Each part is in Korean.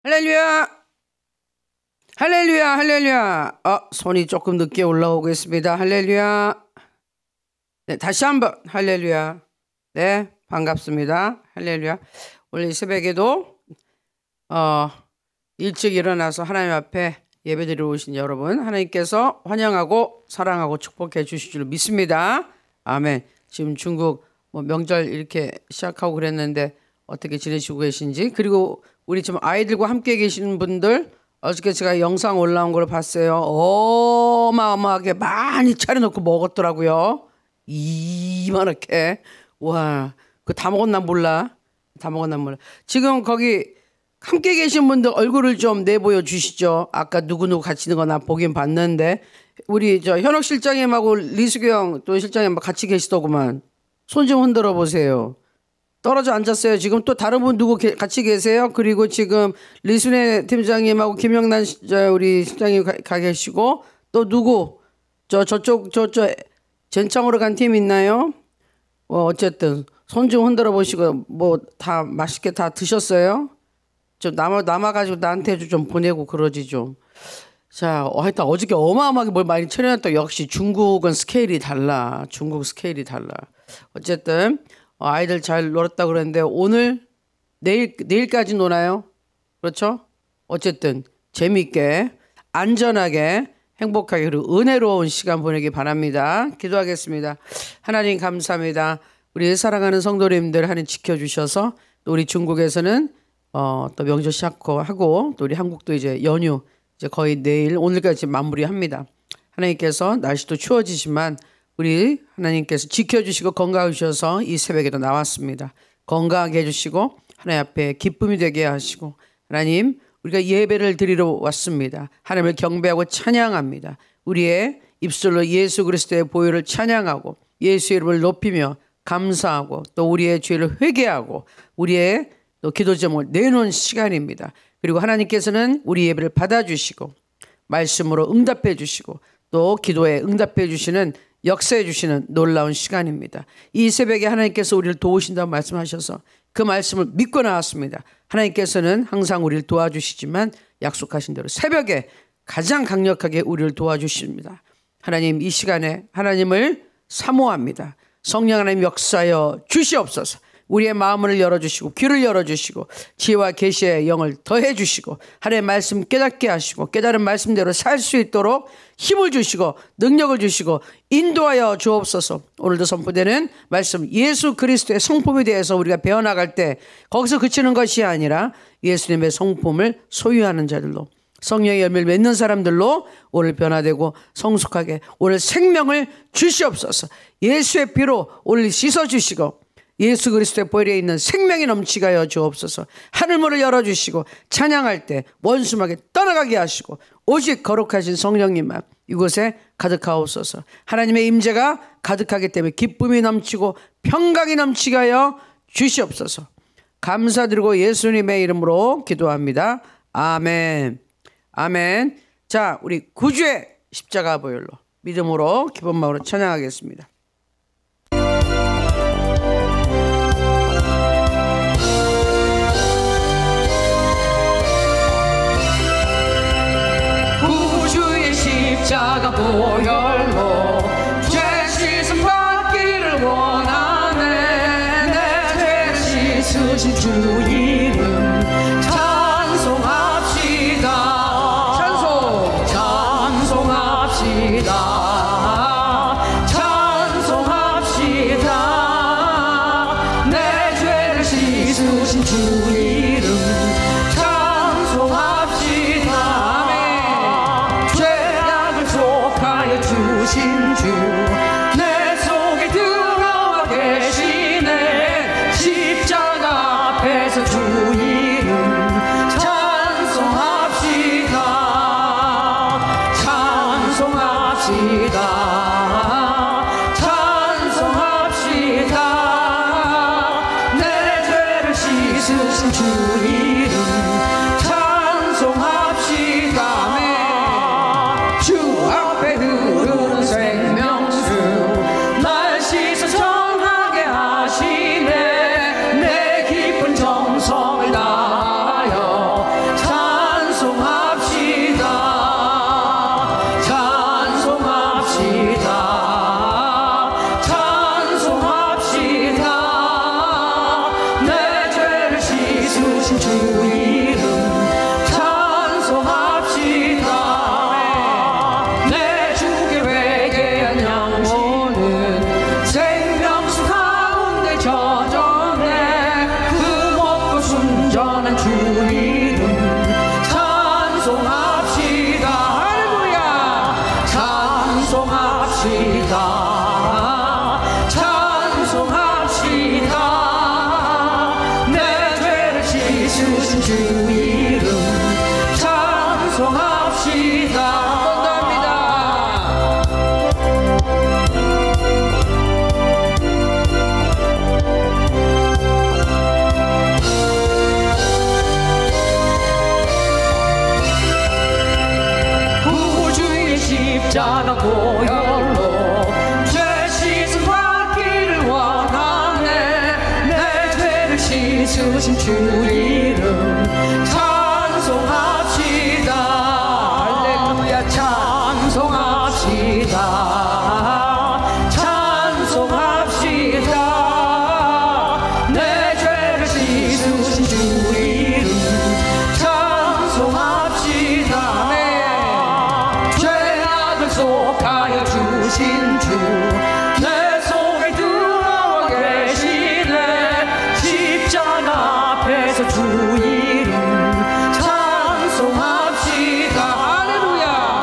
할렐루야! 할렐루야! 할렐루야! 손이 조금 늦게 올라오고 있습니다. 할렐루야! 네, 다시 한번 할렐루야! 네, 반갑습니다. 할렐루야! 오늘 이 새벽에도 일찍 일어나서 하나님 앞에 예배드리러 오신 여러분, 하나님께서 환영하고 사랑하고 축복해 주실 줄 믿습니다. 아멘. 지금 중국 명절 이렇게 시작하고 그랬는데 어떻게 지내시고 계신지, 그리고 우리 지금 아이들과 함께 계시는 분들, 어저께 제가 영상 올라온 걸 봤어요. 어마어마하게 많이 차려놓고 먹었더라고요. 이만하게. 와, 그거 다 먹었나 몰라. 다 먹었나 몰라. 지금 거기 함께 계신 분들 얼굴을 좀 내보여 주시죠. 아까 누구누구 같이 있는 거 나 보긴 봤는데, 우리 저 현옥 실장님하고 리수경 또 실장님 같이 계시더구만. 손 좀 흔들어 보세요. 떨어져 앉았어요. 지금 또 다른 분 누구 같이 계세요? 그리고 지금 리순애 팀장님하고 김영란 우리 실장님 가 계시고, 또 누구 저쪽 젠창으로 간 팀 있나요? 어쨌든 손 좀 흔들어 보시고, 뭐 다 맛있게 다 드셨어요? 좀 남아가지고 나한테 좀 보내고 그러지 좀. 자, 하여튼 어저께 어마어마하게 뭘 많이 차려놨다. 역시 중국은 스케일이 달라. 중국 스케일이 달라. 어쨌든 아이들 잘 놀았다 그랬는데, 오늘 내일까지 노나요? 그렇죠? 어쨌든 재미있게 안전하게 행복하게 그리고 은혜로운 시간 보내기 바랍니다. 기도하겠습니다. 하나님 감사합니다. 우리 사랑하는 성도님들 하나님 지켜주셔서, 또 우리 중국에서는 또 명절 시작하고, 또 우리 한국도 이제 연휴 이제 거의 내일 오늘까지 마무리합니다. 하나님께서 날씨도 추워지지만 우리 하나님께서 지켜주시고 건강해 주셔서 이 새벽에도 나왔습니다. 건강하게 해주시고 하나님 앞에 기쁨이 되게 하시고, 하나님 우리가 예배를 드리러 왔습니다. 하나님을 경배하고 찬양합니다. 우리의 입술로 예수 그리스도의 보혈을 찬양하고 예수의 이름을 높이며 감사하고, 또 우리의 죄를 회개하고 우리의 또 기도 제목을 내놓은 시간입니다. 그리고 하나님께서는 우리 예배를 받아주시고 말씀으로 응답해 주시고, 또 기도에 응답해 주시는, 역사해 주시는 놀라운 시간입니다. 이 새벽에 하나님께서 우리를 도우신다고 말씀하셔서 그 말씀을 믿고 나왔습니다. 하나님께서는 항상 우리를 도와주시지만 약속하신 대로 새벽에 가장 강력하게 우리를 도와주십니다. 하나님, 이 시간에 하나님을 사모합니다. 성령 하나님 역사하여 주시옵소서. 우리의 마음을 열어주시고 귀를 열어주시고 지혜와 계시의 영을 더해 주시고 하나님의 말씀 깨닫게 하시고 깨달은 말씀대로 살 수 있도록 힘을 주시고 능력을 주시고 인도하여 주옵소서. 오늘도 선포되는 말씀, 예수 그리스도의 성품에 대해서 우리가 배워나갈 때 거기서 그치는 것이 아니라 예수님의 성품을 소유하는 자들로, 성령의 열매를 맺는 사람들로 오늘 변화되고 성숙하게 오늘 생명을 주시옵소서. 예수의 피로 오늘 씻어주시고 예수 그리스도의 보혈에 있는 생명이 넘치게 하여 주옵소서. 하늘문을 열어주시고 찬양할 때 원수막에 떠나가게 하시고 오직 거룩하신 성령님만 이곳에 가득하옵소서. 하나님의 임재가 가득하기 때문에 기쁨이 넘치고 평강이 넘치게 하여 주시옵소서. 감사드리고 예수님의 이름으로 기도합니다. 아멘. 아멘. 자, 우리 구주의 십자가 보혈로 믿음으로 기쁜 마음으로 찬양하겠습니다. 십자가 보혈로 죄 씻음 받기를 원하네. 내 죄 씻으신 주 이름 찬송합시다. 찬송합시다. 찬송합시다. 내 죄를 씻으신 주 이름 찬송합시다. To 십자가 보혈로 죄 씻음 받기를 원하네. 내 죄를 씻으신 주 이름 찬송합시다. 할렐루야. 찬송합시다. 찬송합시다. 내 죄를 씻으신 주 이름 찬송합시다. 죄악을 속하여 주신 주 내 속에 들어와 계시네. 십자가 앞에서 주 이름 찬송합시다. 할렐루야.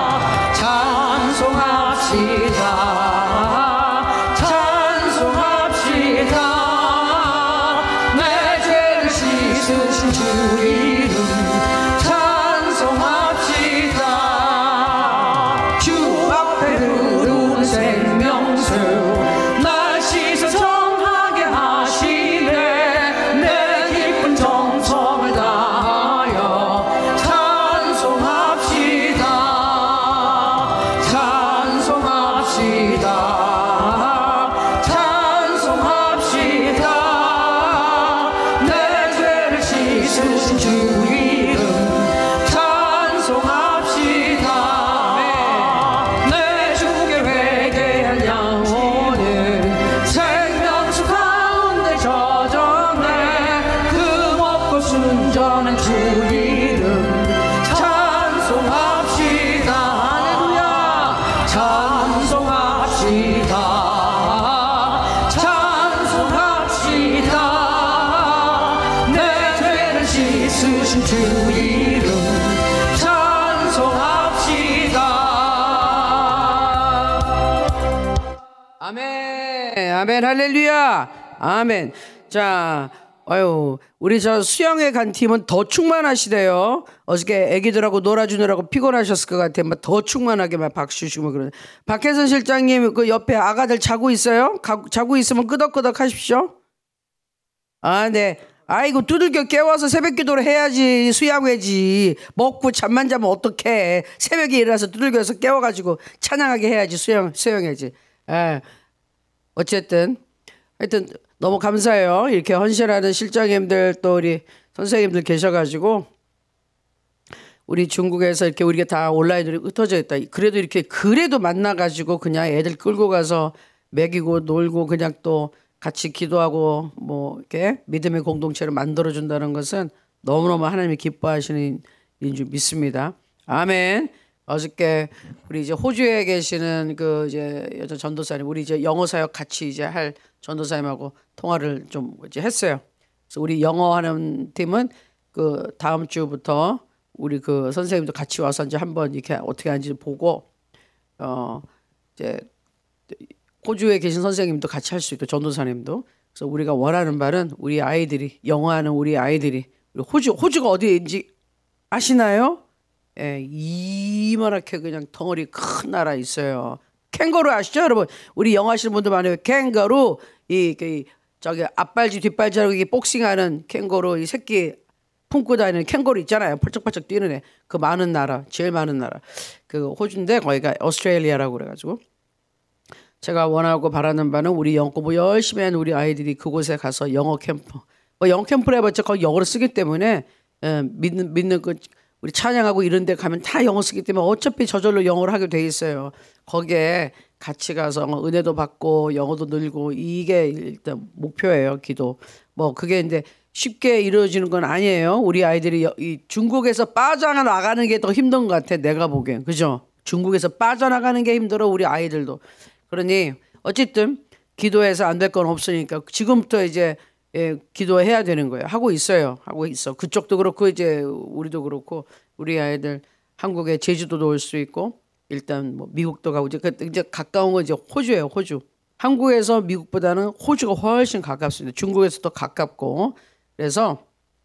찬송합시다. 찬송합시다. 내 죄를 씻으신 주 이름 찬송합시다. 주 앞에 흐르는 생명수 날 씻어 정하게 하시네. 내 기쁜 정성을 다하여 찬송합시다. 찬송합시다. 찬송합시다. 내 죄를 씻으신 주 이름 찬송합시다. 내 주께 회개한 영혼은 생명수 가운데 저정해. 그 먹고 순전한 주 이름 찬송합시다. 할렐루야. 찬송합시다. 찬송합시다. 내 죄를 씻으신 주 이름 찬송합시다. 아멘. 아멘. 할렐루야. 아멘. 자, 아유, 우리 저 수영회 간 팀은 더 충만하시대요. 어저께 애기들하고 놀아주느라고 피곤하셨을 것 같아요. 막 더 충만하게 막 박수 주시고 그러네. 박혜선 실장님 그 옆에 아가들 자고 있어요? 자고 있으면 끄덕끄덕 하십시오. 아, 네. 아이고, 두들겨 깨워서 새벽 기도를 해야지. 수양회지. 먹고 잠만 자면 어떡해. 새벽에 일어나서 두들겨서 깨워가지고 찬양하게 해야지. 수영회지. 예. 어쨌든 하여튼 너무 감사해요. 이렇게 헌신하는 실장님들 또 우리 선생님들 계셔가지고 우리 중국에서 이렇게 우리가 다 온라인으로 흩어져 있다. 그래도 이렇게 그래도 만나가지고 그냥 애들 끌고 가서 먹이고 놀고 그냥 또 같이 기도하고 뭐 이렇게 믿음의 공동체를 만들어준다는 것은 너무너무 하나님이 기뻐하시는 일인 줄 믿습니다. 아멘. 어저께 우리 이제 호주에 계시는 그 이제 여자 전도사님, 우리 이제 영어 사역 같이 이제 할 전도사님하고 통화를 좀 이제 했어요. 그래서 우리 영어 하는 팀은 그 다음 주부터 우리 그 선생님도 같이 와서 이제 한번 이렇게 어떻게 하는지 보고 이제 호주에 계신 선생님도 같이 할 수 있고 전도사님도. 그래서 우리가 원하는 바는 우리 아이들이 영어하는 우리 아이들이 호주가 어디인지 아시나요? 예, 이만하게 그냥 덩어리 큰 나라 있어요. 캥거루 아시죠, 여러분? 우리 영어 하시는 분들 많아요. 캥거루 저기 앞발지 뒷발지하고 이게 복싱하는 캥거루 이 새끼 품고 다니는 캥거루 있잖아요. 펄쩍펄쩍 뛰는 애. 그 많은 나라, 제일 많은 나라. 그 호주인데 거기가 오스트레일리아라고 그래가지고 제가 원하고 바라는 바는 우리 영어 공부 열심히 하는 우리 아이들이 그곳에 가서 영어 캠프. 뭐 영어 캠프를 해봤자 거기 영어를 쓰기 때문에 믿는 그 우리 찬양하고 이런 데 가면 다 영어 쓰기 때문에 어차피 저절로 영어를 하게 돼 있어요. 거기에 같이 가서 은혜도 받고 영어도 늘고 이게 일단 목표예요. 기도. 뭐 그게 이제 쉽게 이루어지는 건 아니에요. 우리 아이들이 이 중국에서 빠져나가는 게 더 힘든 것 같아. 내가 보기엔. 그죠? 중국에서 빠져나가는 게 힘들어. 우리 아이들도. 그러니 어쨌든 기도해서 안 될 건 없으니까 지금부터 이제 기도해야 되는 거예요. 하고 있어요. 하고 있어. 그쪽도 그렇고 이제 우리도 그렇고 우리 아이들 한국에 제주도도 올 수 있고 일단 뭐 미국도 가고 이제 가까운 건 이제 호주예요. 호주. 한국에서 미국보다는 호주가 훨씬 가깝습니다. 중국에서 더 가깝고 그래서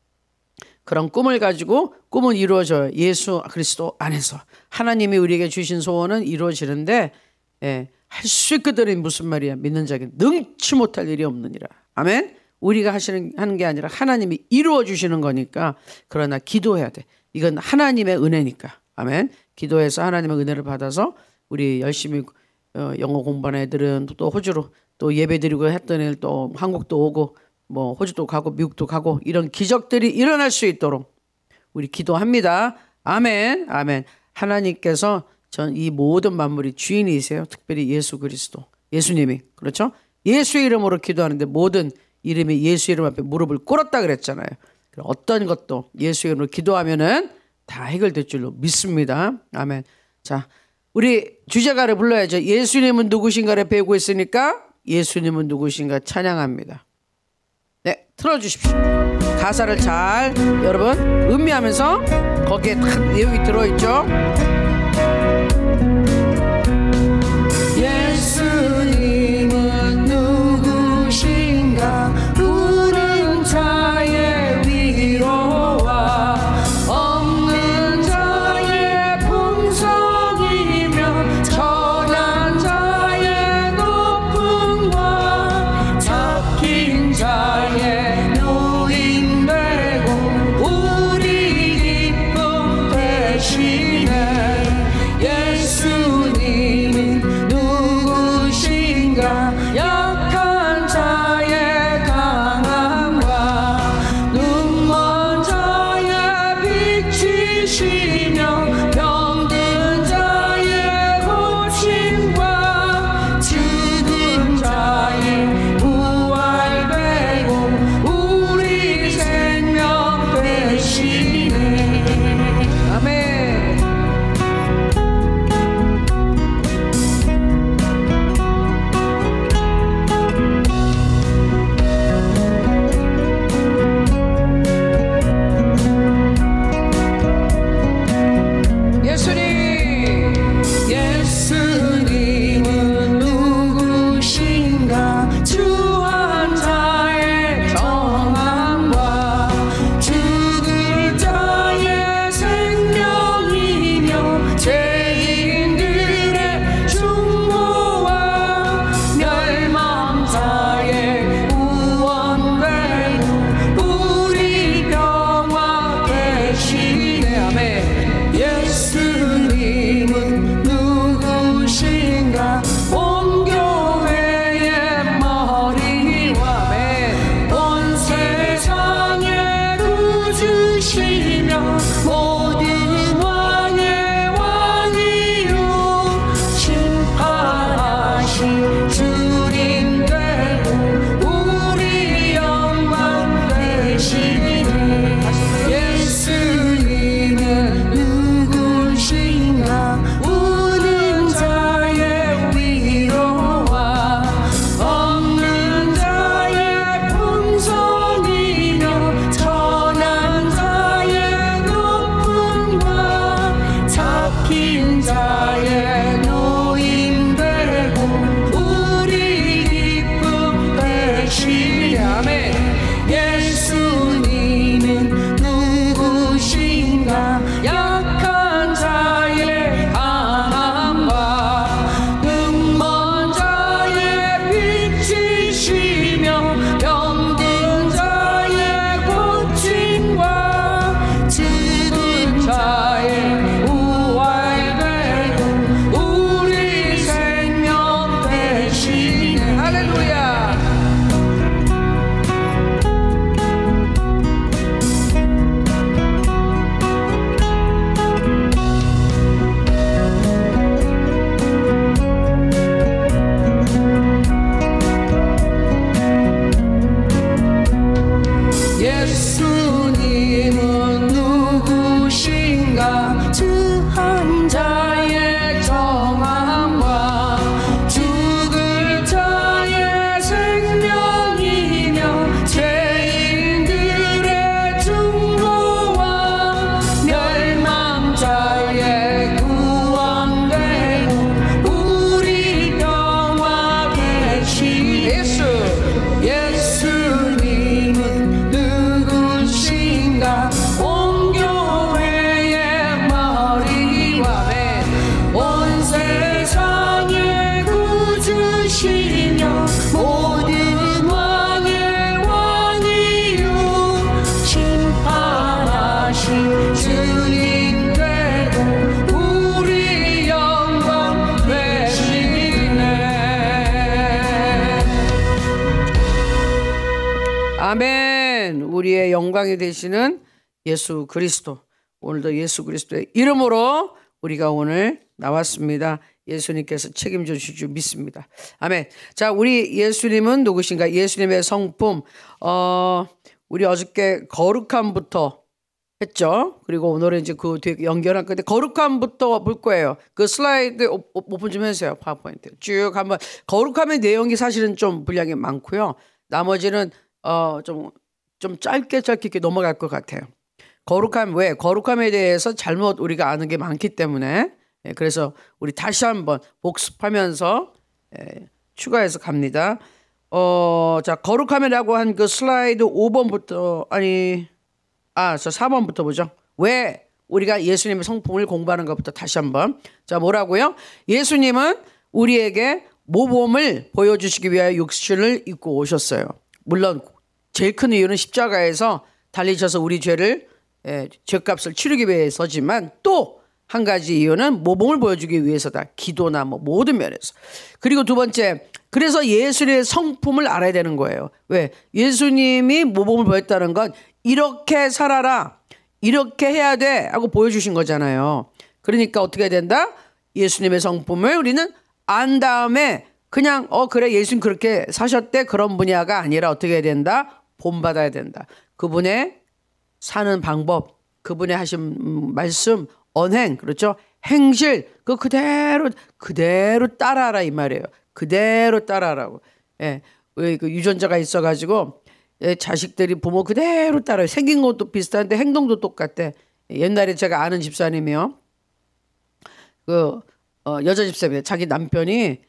그런 꿈을 가지고 꿈은 이루어져요. 예수 그리스도 안에서 하나님이 우리에게 주신 소원은 이루어지는데 할 수 있거든요. 무슨 말이야. 믿는 자에게 능치 못할 일이 없느니라. 아멘. 우리가 하는 게 아니라 하나님이 이루어 주시는 거니까 그러나 기도해야 돼. 이건 하나님의 은혜니까. 아멘. 기도해서 하나님의 은혜를 받아서 우리 열심히 영어 공부하는 애들은 또 호주로 또 예배드리고 했던 애들 또 한국도 오고 뭐 호주도 가고 미국도 가고 이런 기적들이 일어날 수 있도록 우리 기도합니다. 아멘. 아멘. 하나님께서 전 이 모든 만물이 주인이세요. 특별히 예수 그리스도, 예수님이. 그렇죠? 예수의 이름으로 기도하는데 모든 이름이 예수 이름 앞에 무릎을 꿇었다 그랬잖아요. 어떤 것도 예수의 이름으로 기도하면은 다 해결될 줄로 믿습니다. 아멘. 자, 우리 주제가를 불러야죠. 예수님은 누구신가를 배우고 있으니까 예수님은 누구신가 찬양합니다. 네, 틀어주십시오. 가사를 잘 여러분 음미하면서 거기에 딱 내용이 들어있죠. 예수님은 누구신가 부른 자의 위로와 없는 자의 풍성이며 천한 자의 높음과 잡힌 자의 노인 되고 우리 기쁨 되시네. 예수님은 누구신가 약한 자의 강함과 눈먼 자의 빛이시며 병든 자의 고침과 죽은 자의 부활되고 우리 생명 되시네. 아멘. 소망이 되시는 예수 그리스도, 오늘도 예수 그리스도의 이름으로 우리가 오늘 나왔습니다. 예수님께서 책임져 주실 줄 믿습니다. 아멘. 자, 우리 예수님은 누구신가? 예수님의 성품, 우리 어저께 거룩함부터 했죠. 그리고 오늘은 이제 그 뒤에 연결한 건데 거룩함부터 볼 거예요. 그 슬라이드 오픈 좀 해주세요. 파워포인트 쭉 한번. 거룩함의 내용이 사실은 좀 분량이 많고요. 나머지는 좀 짧게 이렇게 넘어갈 것 같아요. 거룩함, 왜? 거룩함에 대해서 잘못 우리가 아는 게 많기 때문에, 그래서 우리 다시 한번 복습하면서 추가해서 갑니다. 자, 거룩함이라고 한 그 슬라이드 5번부터 저 4번부터 보죠. 왜 우리가 예수님의 성품을 공부하는 것부터 다시 한번. 자, 뭐라고요? 예수님은 우리에게 모범을 보여주시기 위하여 육신을 입고 오셨어요. 물론 제일 큰 이유는 십자가에서 달리셔서 우리 죄값을 치르기 위해서지만 또 한 가지 이유는 모범을 보여주기 위해서다. 기도나 모든 면에서. 그리고 두 번째, 그래서 예수님의 성품을 알아야 되는 거예요. 왜? 예수님이 모범을 보였다는 건 이렇게 살아라, 이렇게 해야 돼 하고 보여주신 거잖아요. 그러니까 어떻게 해야 된다? 예수님의 성품을 우리는 안 다음에 그냥 그래 예수님 그렇게 사셨대 그런 분야가 아니라 어떻게 해야 된다? 본받아야 된다. 그분의 사는 방법, 그분의 하신 말씀, 언행, 그렇죠? 행실, 그대로 따라하라 이 말이에요. 그대로 따라하라고. 예, 왜 그 유전자가 있어가지고 자식들이 부모 그대로 따라요. 생긴 것도 비슷한데 행동도 똑같대. 옛날에 제가 아는 집사님이요. 여자 집사님인데 자기 남편이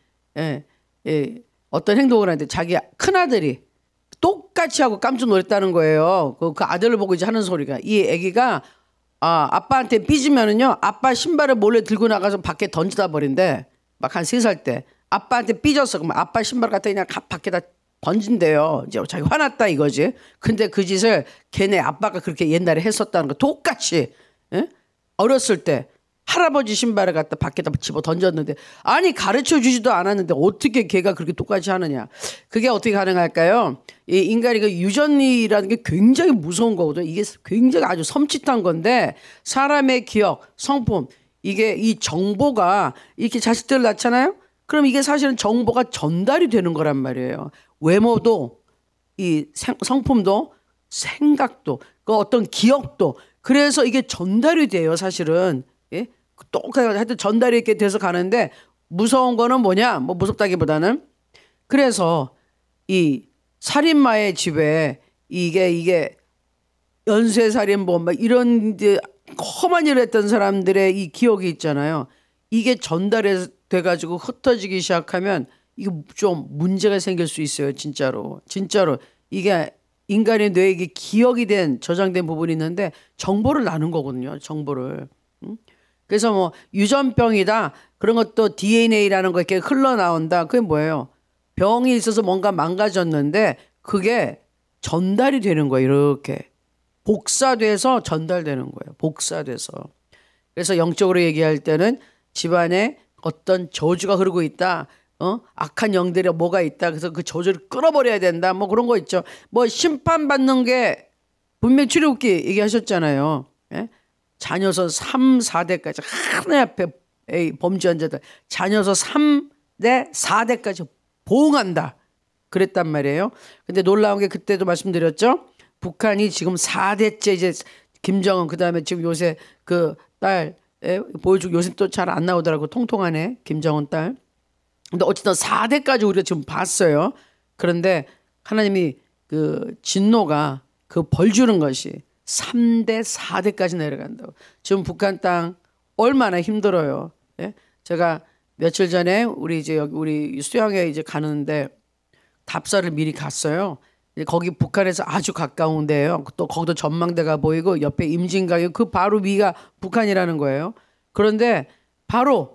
어떤 행동을 하는데 자기 큰아들이 똑같이 하고 깜짝 놀랐다는 거예요. 그 아들을 보고 이제 하는 소리가, 이 애기가 아빠한테 삐지면은요, 아빠 신발을 몰래 들고 나가서 밖에 던지다 버린대. 막 한 3살 때 아빠한테 삐졌어. 그러면 아빠 신발 갖다 그냥 밖에다 던진대요. 이제 자기 화났다 이거지. 근데 그 짓을 걔네 아빠가 그렇게 옛날에 했었다는 거 똑같이. 어렸을 때 할아버지 신발을 갖다 밖에다 집어 던졌는데, 아니 가르쳐 주지도 않았는데 어떻게 걔가 그렇게 똑같이 하느냐. 그게 어떻게 가능할까요? 이 인간이 그 유전이라는 게 굉장히 무서운 거거든요. 이게 굉장히 아주 섬찟한 건데, 사람의 기억, 성품, 이게 이 정보가 이렇게 자식들 낳잖아요. 그럼 이게 사실은 정보가 전달이 되는 거란 말이에요. 외모도, 이 성품도, 생각도, 그 어떤 기억도. 그래서 이게 전달이 돼요, 사실은. 예? 똑같이 하여튼 전달이 이렇게 돼서 가는데, 무서운 거는 뭐냐? 무섭다기보다는, 그래서 이 살인마의 집에 이게 연쇄살인범 막 이런 험한 일을 했던 사람들의 이 기억이 있잖아요. 이게 전달이 돼가지고 흩어지기 시작하면 이게 좀 문제가 생길 수 있어요. 진짜로 이게 인간의 뇌에 이게 기억이 된 저장된 부분이 있는데 정보를 나눈 거거든요. 정보를. 그래서 유전병이다 그런 것도 DNA라는 거 이렇게 흘러나온다. 그게 뭐예요? 병이 있어서 뭔가 망가졌는데 그게 전달이 되는 거예요. 이렇게 복사돼서 전달되는 거예요. 복사돼서. 그래서 영적으로 얘기할 때는 집안에 어떤 저주가 흐르고 있다. 악한 영들이 뭐가 있다. 그래서 그 저주를 끊어버려야 된다. 그런 거 있죠. 심판받는 게 분명히 출애굽기 얘기하셨잖아요. 예? 자녀서 3, 4대까지 하나님 앞에 범죄한 자들 자녀서 3대, 4대까지 보응한다. 그랬단 말이에요. 근데 놀라운 게 그때도 말씀드렸죠. 북한이 지금 4대째 이제 김정은 그다음에 지금 요새 그 딸 보여주고 요새 또 잘 안 나오더라고. 통통하네. 김정은 딸. 근데 어쨌든 4대까지 우리가 지금 봤어요. 그런데 하나님이 그 진노가 그 벌 주는 것이 3대, 4대까지 내려간다고. 지금 북한 땅 얼마나 힘들어요. 예? 제가 며칠 전에 우리 수양에 이제 가는데 답사를 미리 갔어요. 거기 북한에서 아주 가까운데요. 또 거기도 전망대가 보이고 옆에 임진강이 그 바로 위가 북한이라는 거예요. 그런데 바로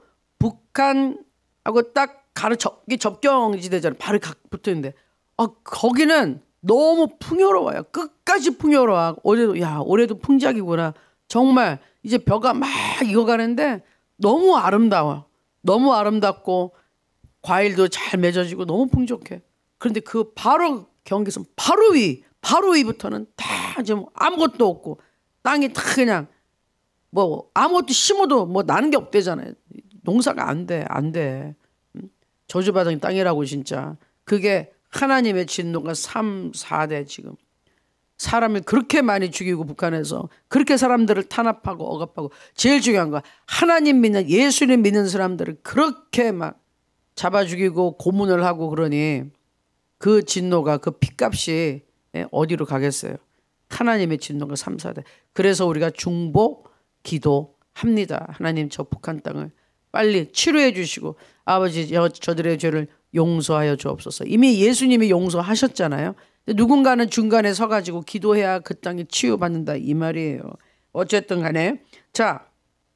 북한하고 딱 접경지대잖아요. 바로 붙어 있는데 거기는 너무 풍요로워요. 끝까지 풍요로워. 올해도 풍작이구나. 정말 이제 벼가 막 익어가는데 너무 아름다워. 너무 아름답고 과일도 잘 맺어지고 너무 풍족해. 그런데 그 바로 경계선 바로 바로 위부터는 다 지금 아무것도 없고 땅이 다 그냥 뭐 아무것도 심어도 뭐 나는 게 없대잖아요. 농사가 안 돼. 저주받은 땅이라고 진짜. 그게 하나님의 진노가 3, 4대 지금. 사람을 그렇게 많이 죽이고 북한에서 그렇게 사람들을 탄압하고 억압하고 제일 중요한 거 하나님 믿는 예수님 믿는 사람들을 그렇게 막 잡아 죽이고 고문을 하고 그러니 그 진노가 그 핏값이 어디로 가겠어요. 하나님의 진노가 3, 4대. 그래서 우리가 중보 기도합니다. 하나님 저 북한 땅을 빨리 치료해 주시고 아버지 저들의 죄를 용서하여 주옵소서. 이미 예수님이 용서하셨잖아요. 누군가는 중간에 서가지고 기도해야 그 땅이 치유받는다 이 말이에요. 어쨌든 간에 자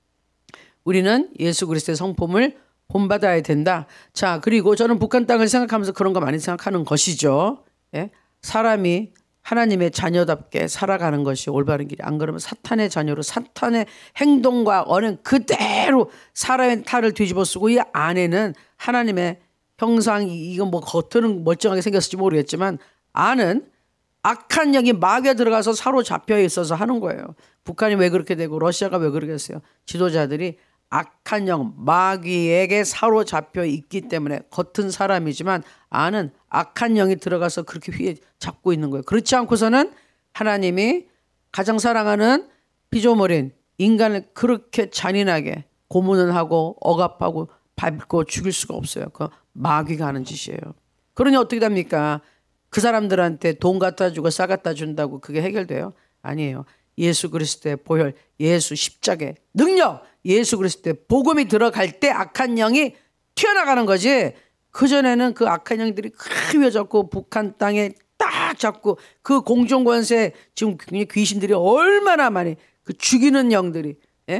우리는 예수 그리스도의 성품을 본받아야 된다. 자 그리고 저는 북한 땅을 생각하면서 그런 거 많이 생각하는 것이죠. 예? 사람이 하나님의 자녀답게 살아가는 것이 올바른 길이 안 그러면 사탄의 자녀로 사탄의 행동과 언행 그대로 사람의 탈을 뒤집어 쓰고 이 안에는 하나님의 형상이 이건 뭐 겉으로는 멀쩡하게 생겼을지 모르겠지만 안은 악한 영이 마귀에 들어가서 사로잡혀 있어서 하는 거예요. 북한이 왜 그렇게 되고 러시아가 왜 그러겠어요. 지도자들이 악한 영 마귀에게 사로잡혀 있기 때문에 겉은 사람이지만 안은 악한 영이 들어가서 그렇게 휘에 잡고 있는 거예요. 그렇지 않고서는 하나님이 가장 사랑하는 피조물인 인간을 그렇게 잔인하게 고문을 하고 억압하고 밟고 죽일 수가 없어요. 그 마귀가 하는 짓이에요. 그러니 어떻게 됩니까? 그 사람들한테 돈 갖다 주고 쌀 갖다 준다고 그게 해결돼요? 아니에요. 예수 그리스도의 보혈, 예수 십자가의 능력, 예수 그리스도의 복음이 들어갈 때 악한 영이 튀어나가는 거지. 그전에는 그 악한 영들이 크게 잡고 북한 땅에 딱 잡고 그 공중권세 지금 귀신들이 얼마나 많이 그 죽이는 영들이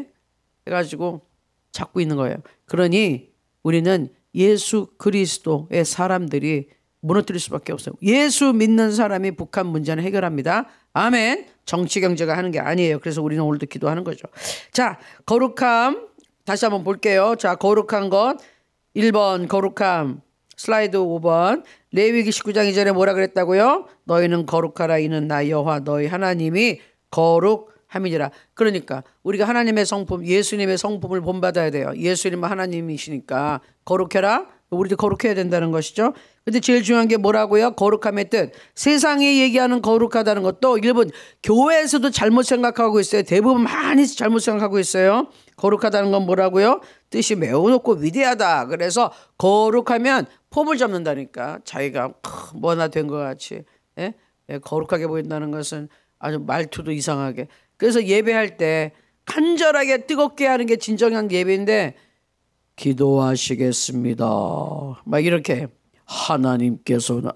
해가지고 잡고 있는 거예요. 그러니 우리는 예수 그리스도의 사람들이 무너뜨릴 수밖에 없어요. 예수 믿는 사람이 북한 문제는 해결합니다. 아멘. 정치 경제가 하는 게 아니에요. 그래서 우리는 오늘도 기도하는 거죠. 자, 거룩함 다시 한번 볼게요. 자, 거룩한 것 1번 거룩함 슬라이드 5번 레위기 19장 이전에 뭐라 그랬다고요? 너희는 거룩하라 이는 나 여호와 너희 하나님이 거룩함이니라. 그러니까 우리가 하나님의 성품 예수님의 성품을 본받아야 돼요. 예수님은 하나님이시니까 거룩해라. 우리도 거룩해야 된다는 것이죠. 근데 제일 중요한 게 뭐라고요? 거룩함의 뜻. 세상이 얘기하는 거룩하다는 것도 일본 교회에서도 잘못 생각하고 있어요. 대부분 많이 잘못 생각하고 있어요. 거룩하다는 건 뭐라고요? 뜻이 매우 높고 위대하다. 그래서 거룩하면 폼을 잡는다니까. 자기가 뭐나 된 것 같이 거룩하게 보인다는 것은 아주 말투도 이상하게. 그래서 예배할 때 간절하게 뜨겁게 하는 게 진정한 예배인데 기도하시겠습니다. 막 이렇게 하나님께서는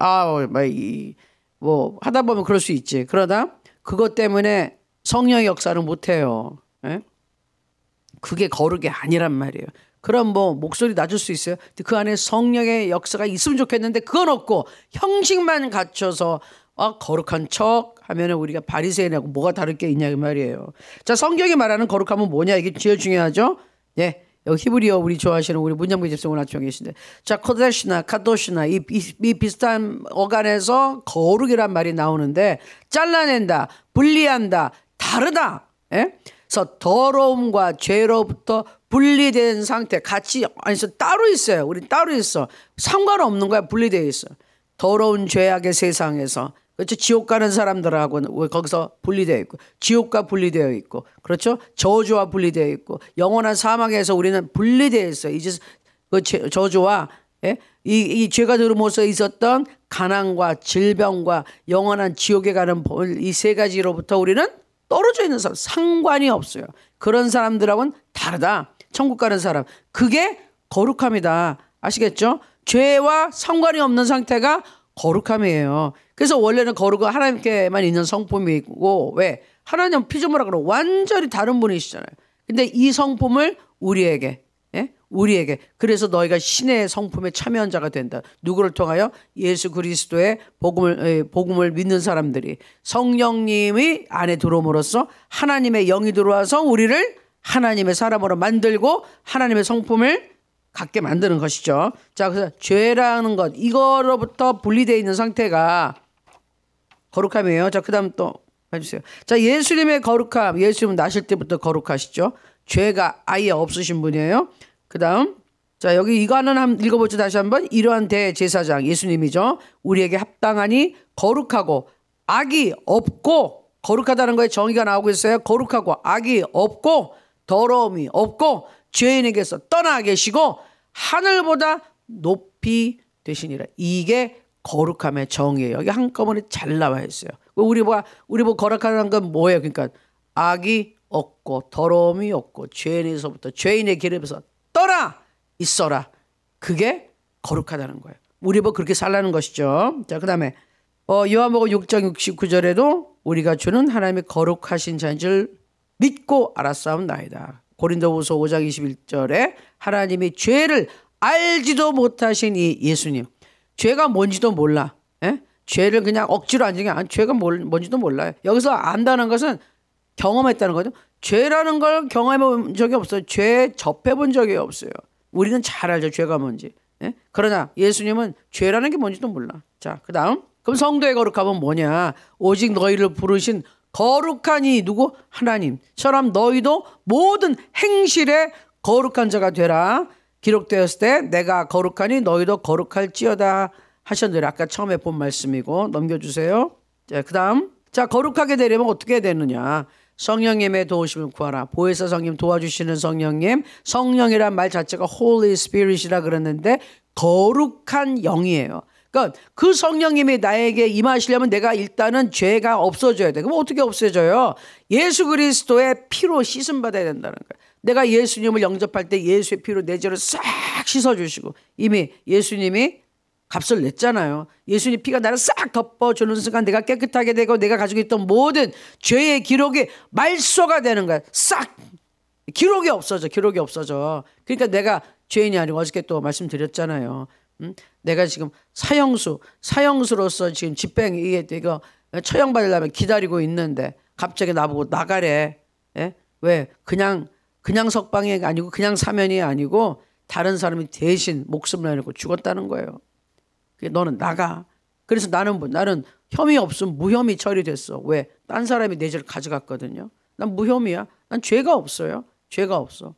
뭐 하다 보면 그럴 수 있지. 그러다 그것 때문에 성령의 역사를 못해요. 그게 거룩이 아니란 말이에요. 그럼 뭐 목소리 낮을 수 있어요. 근데 그 안에 성령의 역사가 있으면 좋겠는데 그건 없고 형식만 갖춰서 거룩한 척 하면 우리가 바리새인하고 뭐가 다를 게 있냐 그 말이에요. 자, 성경이 말하는 거룩함은 뭐냐 이게 제일 중요하죠. 예. 여기 히브리어 우리 좋아하시는 우리 문정부 집사 오늘 아침에 계신데 자 코데시나 카도시나 이 비슷한 어간에서 거룩이란 말이 나오는데 잘라낸다 분리한다 다르다. 그래서 더러움과 죄로부터 분리된 상태 같이 아니서 따로 있어요. 우리 따로 있어. 상관없는 거야. 분리되어 있어. 더러운 죄악의 세상에서 그렇죠. 지옥 가는 사람들하고는 거기서 분리되어 있고 지옥과 분리되어 있고 그렇죠. 저주와 분리되어 있고 영원한 사망에서 우리는 분리되어 있어요. 이제 그 저주와 이 죄가 들음으로써 있었던 가난과 질병과 영원한 지옥에 가는 이 세 가지로부터 우리는 떨어져 있는 사람 상관이 없어요. 그런 사람들하고는 다르다. 천국 가는 사람 그게 거룩함이다. 아시겠죠? 죄와 상관이 없는 상태가 거룩함이에요. 그래서 원래는 거룩은 하나님께만 있는 성품이 있고 왜? 하나님 피조물하고 완전히 다른 분이시잖아요. 근데 이 성품을 우리에게 그래서 너희가 신의 성품에 참여한 자가 된다. 누구를 통하여? 예수 그리스도의 복음을 믿는 사람들이 성령님이 안에 들어옴으로써 하나님의 영이 들어와서 우리를 하나님의 사람으로 만들고 하나님의 성품을 갖게 만드는 것이죠. 자, 그래서 죄라는 것 이거로부터 분리되어 있는 상태가 거룩함이에요. 자, 그 다음 또 봐주세요. 자, 예수님의 거룩함. 예수님은 나실 때부터 거룩하시죠. 죄가 아예 없으신 분이에요. 그 다음, 자, 여기 이거는 한번 읽어보죠. 다시 한번. 이러한 대제사장, 예수님이죠. 우리에게 합당하니 거룩하고 악이 없고, 거룩하다는 거에 정의가 나오고 있어요. 거룩하고 악이 없고 더러움이 없고 죄인에게서 떠나 계시고 하늘보다 높이 되시니라. 이게 거룩함의 정의예요. 여기 한꺼번에 잘 나와 있어요. 우리 뭐 거룩하다는 건 뭐예요? 그러니까 악이 없고 더러움이 없고 죄인에서부터 죄인의 길에서 떠나 있어라. 그게 거룩하다는 거예요. 우리 뭐 그렇게 살라는 것이죠. 자, 그 다음에 요한복음 6장 69절에도 우리가 주는 하나님의 거룩하신 자인 줄 믿고 알았사옵나이다. 고린도후서 5장 21절에 하나님이 죄를 알지도 못하신 이 예수님, 죄가 뭔지도 몰라. 에? 죄를 그냥 억지로 안 지게 죄가 뭔지도 몰라요. 여기서 안다는 것은 경험했다는 거죠. 죄라는 걸 경험해 본 적이 없어요. 죄 접해 본 적이 없어요. 우리는 잘 알죠, 죄가 뭔지. 에? 그러나 예수님은 죄라는 게 뭔지도 몰라. 자, 그 다음. 그럼 성도의 거룩함은 뭐냐? 오직 너희를 부르신 거룩한 이 누구? 하나님처럼 너희도 모든 행실에 거룩한 자가 되라. 기록되었을 때 내가 거룩하니 너희도 거룩할지어다 하셨느라. 아까 처음에 본 말씀이고 넘겨주세요. 자, 그 다음. 자, 거룩하게 되려면 어떻게 되느냐? 성령님의 도우심을 구하라. 보혜사 성령 도와주시는 성령님. 성령이란 말 자체가 Holy Spirit이라 그랬는데 거룩한 영이에요. 그러니까 그 성령님이 나에게 임하시려면 내가 일단은 죄가 없어져야 돼. 그럼 어떻게 없어져요? 예수 그리스도의 피로 씻음 받아야 된다는 거예요. 내가 예수님을 영접할 때 예수의 피로 내 죄를 싹 씻어주시고 이미 예수님이 값을 냈잖아요. 예수님 피가 나를 싹 덮어주는 순간 내가 깨끗하게 되고 내가 가지고 있던 모든 죄의 기록이 말소가 되는 거야. 싹 기록이 없어져. 그러니까 내가 죄인이 아니고 어저께 또 말씀드렸잖아요. 내가 지금 사형수로서 지금 집행 이게 이거 처형받으려면 기다리고 있는데 갑자기 나보고 나가래. 예? 왜? 그냥 석방이 아니고 그냥 사면이 아니고 다른 사람이 대신 목숨을 내고 죽었다는 거예요. 너는 나가. 그래서 나는 혐의 없으면 무혐의 처리됐어. 왜? 딴 사람이 내 죄를 가져갔거든요. 난 무혐의야. 난 죄가 없어요. 죄가 없어.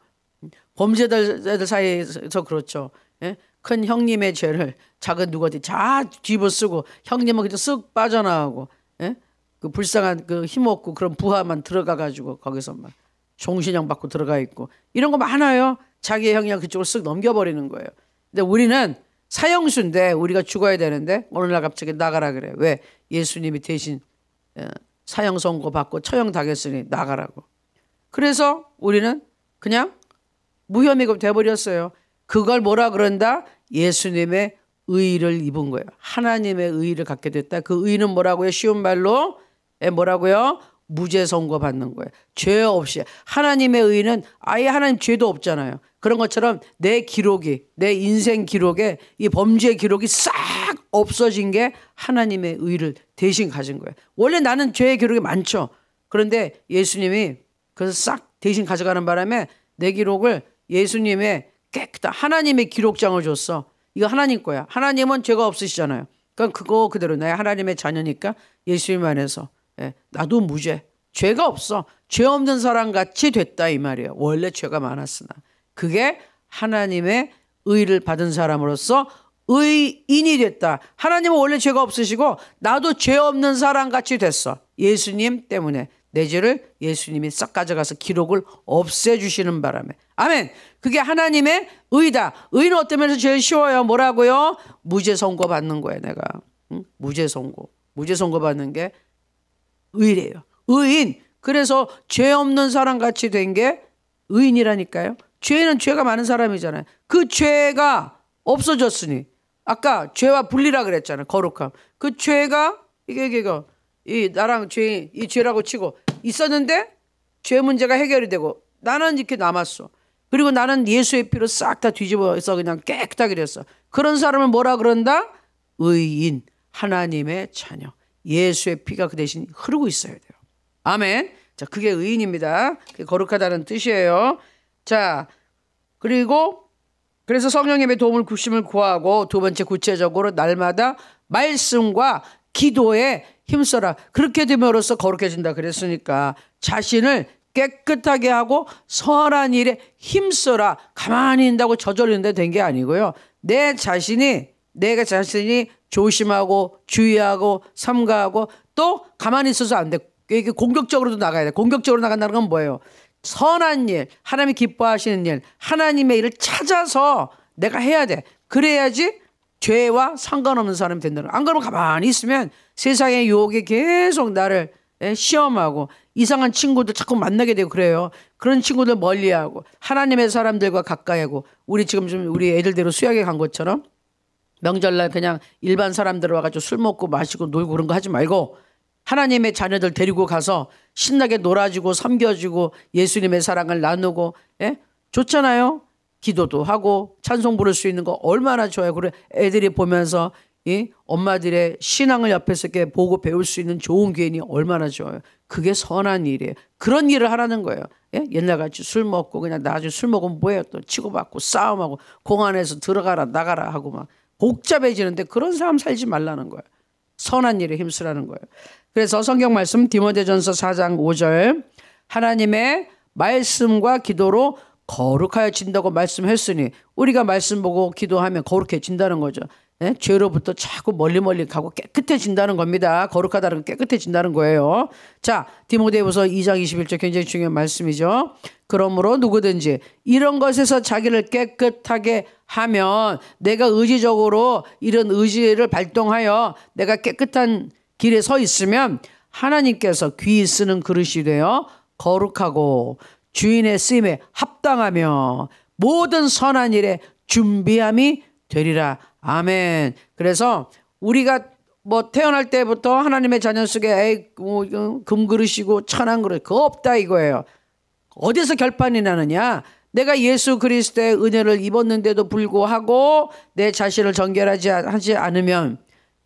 범죄자들 사이에서 그렇죠. 예? 큰 형님의 죄를 작은 누구한테 다 뒤집어쓰고 형님은 그냥 쓱 빠져나가고, 예? 그 불쌍한 그 힘없고 그런 부하만 들어가가지고 거기서 막 종신형 받고 들어가 있고 이런 거 많아요. 자기의 형이랑 그쪽으로 쓱 넘겨버리는 거예요. 근데 우리는 사형수인데 우리가 죽어야 되는데 오늘날 갑자기 나가라 그래. 왜? 예수님이 대신 사형 선고 받고 처형 당했으니 나가라고. 그래서 우리는 그냥 무혐의가 돼버렸어요. 그걸 뭐라 그런다? 예수님의 의를 입은 거예요. 하나님의 의를 갖게 됐다. 그 의는 뭐라고요? 쉬운 말로 뭐라고요? 무죄 선고 받는 거예요. 죄 없이. 하나님의 의는 아예 하나님 죄도 없잖아요. 그런 것처럼 내 인생 기록에 이 범죄 기록이 싹 없어진 게 하나님의 의를 대신 가진 거예요. 원래 나는 죄의 기록이 많죠. 그런데 예수님이 그래서 싹 대신 가져가는 바람에 내 기록을 예수님의 깨끗한 하나님의 기록장을 줬어. 이거 하나님 거야. 하나님은 죄가 없으시잖아요. 그러니까 그거 그대로 나의 하나님의 자녀니까 예수님 안에서 나도 무죄. 죄가 없어. 죄 없는 사람 같이 됐다 이 말이에요. 원래 죄가 많았으나. 그게 하나님의 의를 받은 사람으로서 의인이 됐다. 하나님은 원래 죄가 없으시고 나도 죄 없는 사람 같이 됐어. 예수님 때문에 내 죄를 예수님이 싹 가져가서 기록을 없애주시는 바람에. 아멘. 그게 하나님의 의다. 의는 어떤 면에서 제일 쉬워요. 뭐라고요? 무죄 선고 받는 거예요. 내가. 무죄 선고 받는 게 의래요. 의인. 그래서 죄 없는 사람 같이 된 게 의인이라니까요. 죄는 죄가 많은 사람이잖아요. 그 죄가 없어졌으니 아까 죄와 분리라 그랬잖아요. 거룩함. 그 죄가 이 나랑 이 죄라고 치고 있었는데 죄 문제가 해결이 되고 나는 이렇게 남았어. 그리고 나는 예수의 피로 싹 다 뒤집어서 그냥 깨끗하게 됐어. 그런 사람을 뭐라 그런다? 의인, 하나님의 자녀. 예수의 피가 그 대신 흐르고 있어야 돼요. 아멘. 자, 그게 의인입니다. 그게 거룩하다는 뜻이에요. 자, 그래서 성령님의 도움을 구심을 구하고 두 번째 구체적으로 날마다 말씀과 기도에 힘써라. 그렇게 됨으로써 거룩해진다 그랬으니까 자신을 깨끗하게 하고 선한 일에 힘써라. 가만히 있다고 저절로 있는데 된 게 아니고요. 내가 자신이 조심하고 주의하고 삼가하고 또 가만히 있어서 안 돼. 이게 공격적으로도 나가야 돼. 공격적으로 나간다는 건 뭐예요? 선한 일, 하나님이 기뻐하시는 일, 하나님의 일을 찾아서 내가 해야 돼. 그래야지 죄와 상관없는 사람이 된다는 거야. 안 그러면 가만히 있으면 세상의 유혹이 계속 나를 시험하고 이상한 친구들 자꾸 만나게 되고 그래요. 그런 친구들 멀리하고 하나님의 사람들과 가까이 하고 우리 지금 좀 우리 애들대로 수학에 간 것처럼 명절날 그냥 일반 사람들 와가지고 술 먹고 마시고 놀고 그런 거 하지 말고 하나님의 자녀들 데리고 가서 신나게 놀아주고 섬겨주고 예수님의 사랑을 나누고 좋잖아요. 기도도 하고 찬송 부를 수 있는 거 얼마나 좋아요. 그래 애들이 보면서 이 엄마들의 신앙을 옆에서 이렇게 보고 배울 수 있는 좋은 기회니 얼마나 좋아요. 그게 선한 일이에요. 그런 일을 하라는 거예요. 옛날같이 술 먹고 그냥 나중에 술 먹으면 뭐예요. 또 치고받고 싸움하고 공안에서 들어가라 나가라 하고 막 복잡해지는데 그런 삶 살지 말라는 거예요. 선한 일에 힘쓰라는 거예요. 그래서 성경 말씀 디모데전서 4장 5절 하나님의 말씀과 기도로 거룩하여진다고 말씀했으니 우리가 말씀 보고 기도하면 거룩해진다는 거죠. 죄로부터 자꾸 멀리 가고 깨끗해진다는 겁니다. 거룩하다는 건 깨끗해진다는 거예요. 자, 디모데후서 2장 21절 굉장히 중요한 말씀이죠. 그러므로 누구든지 이런 것에서 자기를 깨끗하게 하면 내가 의지적으로 이런 의지를 발동하여 내가 깨끗한 길에 서 있으면 하나님께서 귀 쓰는 그릇이 되어 거룩하고 주인의 쓰임에 합당하며 모든 선한 일에 준비함이 되리라. 아멘. 그래서 우리가 뭐 태어날 때부터 하나님의 자녀 속에 금그릇이고 천한 그릇 그거 없다 이거예요. 어디서 결판이 나느냐? 내가 예수 그리스도의 은혜를 입었는데도 불구하고 내 자신을 정결하지 않으면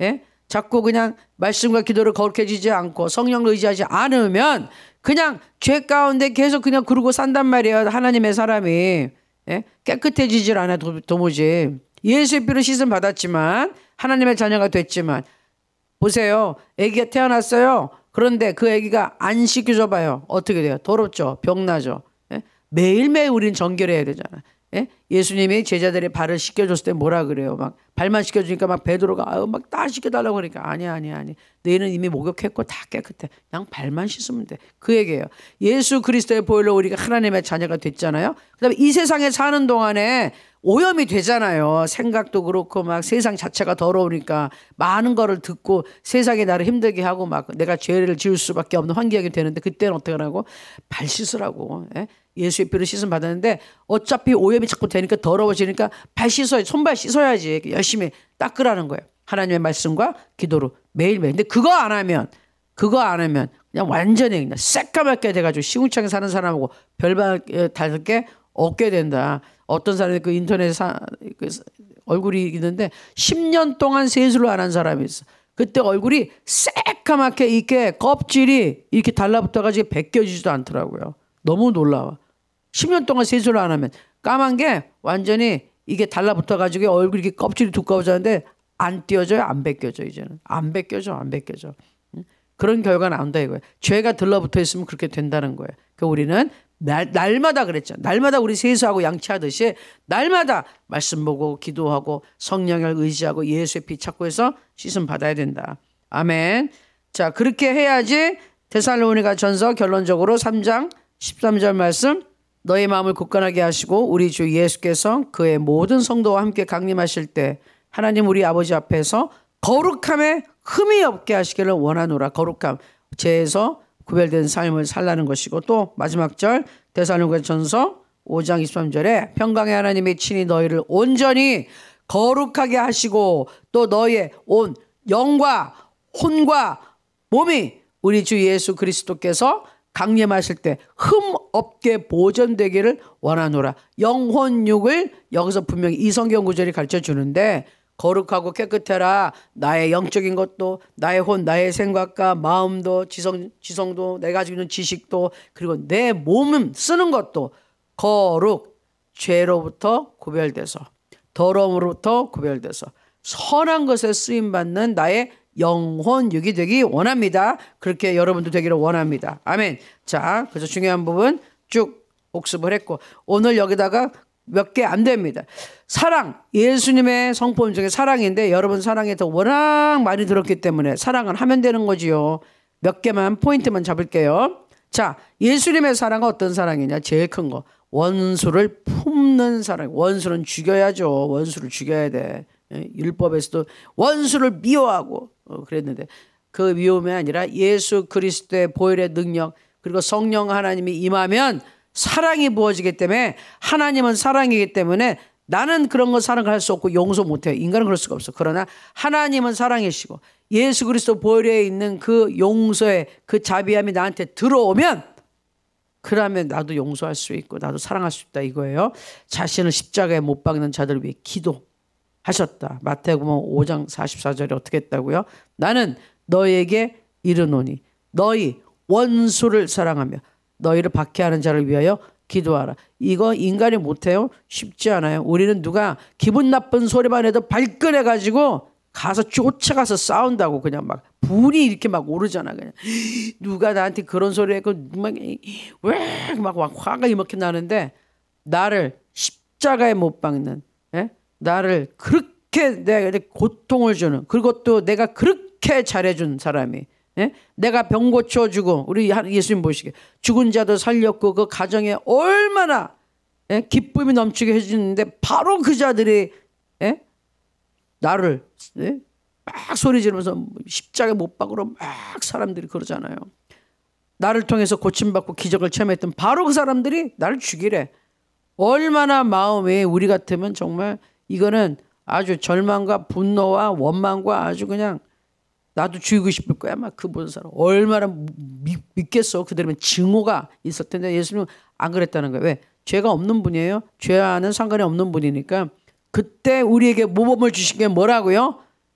자꾸 그냥 말씀과 기도를 거룩해지지 않고 성령을 의지하지 않으면 그냥 죄 가운데 계속 그냥 그러고 산단 말이에요. 하나님의 사람이 깨끗해지질 않아 도무지. 예수의 피로 씻음 받았지만 하나님의 자녀가 됐지만 보세요. 아기가 태어났어요. 그런데 그 아기가 안 씻겨줘 봐요. 어떻게 돼요? 더럽죠. 병나죠. 매일매일 우리는 정결해야 되잖아. 예수님이 제자들의 발을 씻겨줬을 때 뭐라 그래요? 막 발만 씻겨주니까 막 베드로가 막 다 씻겨달라고 그러니까 아니야. 너희는 이미 목욕했고 다 깨끗해. 그냥 발만 씻으면 돼. 그 얘기예요. 예수 그리스도의 보혈로 우리가 하나님의 자녀가 됐잖아요. 그다음에 이 세상에 사는 동안에 오염이 되잖아요. 생각도 그렇고 막 세상 자체가 더러우니까 많은 거를 듣고 세상이 나를 힘들게 하고 막 내가 죄를 지을 수밖에 없는 환경이 되는데 그때는 어떻게 하라고? 발 씻으라고. 예수의 피로 씻음 받았는데 어차피 오염이 자꾸 되니까 더러워지니까 발 씻어야지. 손발 씻어야지. 열심히 닦으라는 거예요. 하나님의 말씀과 기도로 매일매일. 근데 그거 안 하면 그냥 완전히 그냥 새까맣게 돼가지고 시궁창에 사는 사람하고 별반 다를 게 없게 된다. 어떤 사람이 그 인터넷에 얼굴이 있는데 10년 동안 세수를 안 한 사람이 있어. 그때 얼굴이 새까맣게 이렇게 껍질이 이렇게 달라붙어가지고 벗겨지지도 않더라고요. 너무 놀라워. 10년 동안 세수를 안 하면 까만 게 완전히 이게 달라붙어가지고 얼굴이 이렇게 껍질이 두꺼워졌는데 안 띄어져요, 안 벗겨져 이제는. 안 벗겨져. 그런 결과가 나온다 이거예요. 죄가 들러붙어 있으면 그렇게 된다는 거예요. 그러니까 우리는 날마다 그랬죠. 날마다 우리 세수하고 양치하듯이 날마다 말씀 보고 기도하고 성령을 의지하고 예수의 피 찾고 해서 씻음 받아야 된다. 아멘. 자, 그렇게 해야지 데살로니가 전서 결론적으로 3장 13절 말씀 너의 마음을 굳건하게 하시고 우리 주 예수께서 그의 모든 성도와 함께 강림하실 때 하나님 우리 아버지 앞에서 거룩함에 흠이 없게 하시기를 원하노라. 거룩함, 죄에서 구별된 삶을 살라는 것이고 또 마지막 절 데살로니가 전서 5장 23절에 평강의 하나님이 친히 너희를 온전히 거룩하게 하시고 또 너희의 온 영과 혼과 몸이 우리 주 예수 그리스도께서 강림하실 때 흠 없게 보존되기를 원하노라. 영혼육을 여기서 분명히 이 성경 구절이 가르쳐 주는데 거룩하고 깨끗해라. 나의 영적인 것도 나의 혼 나의 생각과 마음도 지성도 내가 가지고 있는 지식도 그리고 내 몸은 쓰는 것도 거룩 죄로부터 구별돼서 더러움으로부터 구별돼서 선한 것에 쓰임받는 나의 영혼 육이 되기 원합니다. 그렇게 여러분도 되기를 원합니다. 아멘. 자, 그래서 중요한 부분 쭉 복습을 했고 오늘 여기다가 몇 개 안 됩니다. 사랑, 예수님의 성품 중에 사랑인데 여러분 사랑에 더 워낙 많이 들었기 때문에 사랑은 하면 되는 거지요. 몇 개만 포인트만 잡을게요. 자, 예수님의 사랑은 어떤 사랑이냐? 제일 큰 거. 원수를 품는 사랑. 원수는 죽여야죠. 원수를 죽여야 돼. 율법에서도 원수를 미워하고 그랬는데 그 미움이 아니라 예수 그리스도의 보혈의 능력 그리고 성령 하나님이 임하면 사랑이 부어지기 때문에 하나님은 사랑이기 때문에 나는 그런 거 사랑을 할 수 없고 용서 못해요. 인간은 그럴 수가 없어. 그러나 하나님은 사랑이시고 예수 그리스도 보혈에 있는 그 용서의 그 자비함이 나한테 들어오면 그러면 나도 용서할 수 있고 나도 사랑할 수 있다 이거예요. 자신을 십자가에 못 박는 자들을 위해 기도하셨다. 마태복음 5장 44절에 어떻게 했다고요? 나는 너에게 이르노니 너희 원수를 사랑하며 너희를 박해하는 자를 위하여 기도하라. 이거 인간이 못해요? 쉽지 않아요. 우리는 누가 기분 나쁜 소리만 해도 발끈해가지고 가서 쫓아가서 싸운다고 그냥 막 불이 이렇게 막 오르잖아. 그냥 누가 나한테 그런 소리 했고 막 화가 이렇게 나는데 나를 십자가에 못 박는 나를 그렇게 내가 고통을 주는 그리고 또 내가 그렇게 잘해준 사람이 내가 병 고쳐주고 우리 예수님 보시게 죽은 자도 살렸고 그 가정에 얼마나 기쁨이 넘치게 해주는데 바로 그 자들이 나를 막 소리 지르면서 십자가에 못 박으러 막 사람들이 그러잖아요. 나를 통해서 고침받고 기적을 체험했던 바로 그 사람들이 나를 죽이래. 얼마나 마음이 우리 같으면 정말 이거는 아주 절망과 분노와 원망과 아주 그냥 나도 죽이고 싶을 거야. 막 그 보는 사람 얼마나 믿겠어. 그들은 증오가 있을 텐데 예수님은 안 그랬다는 거예요. 왜? 죄가 없는 분이에요. 죄와는 상관이 없는 분이니까 그때 우리에게 모범을 주신 게 뭐라고요?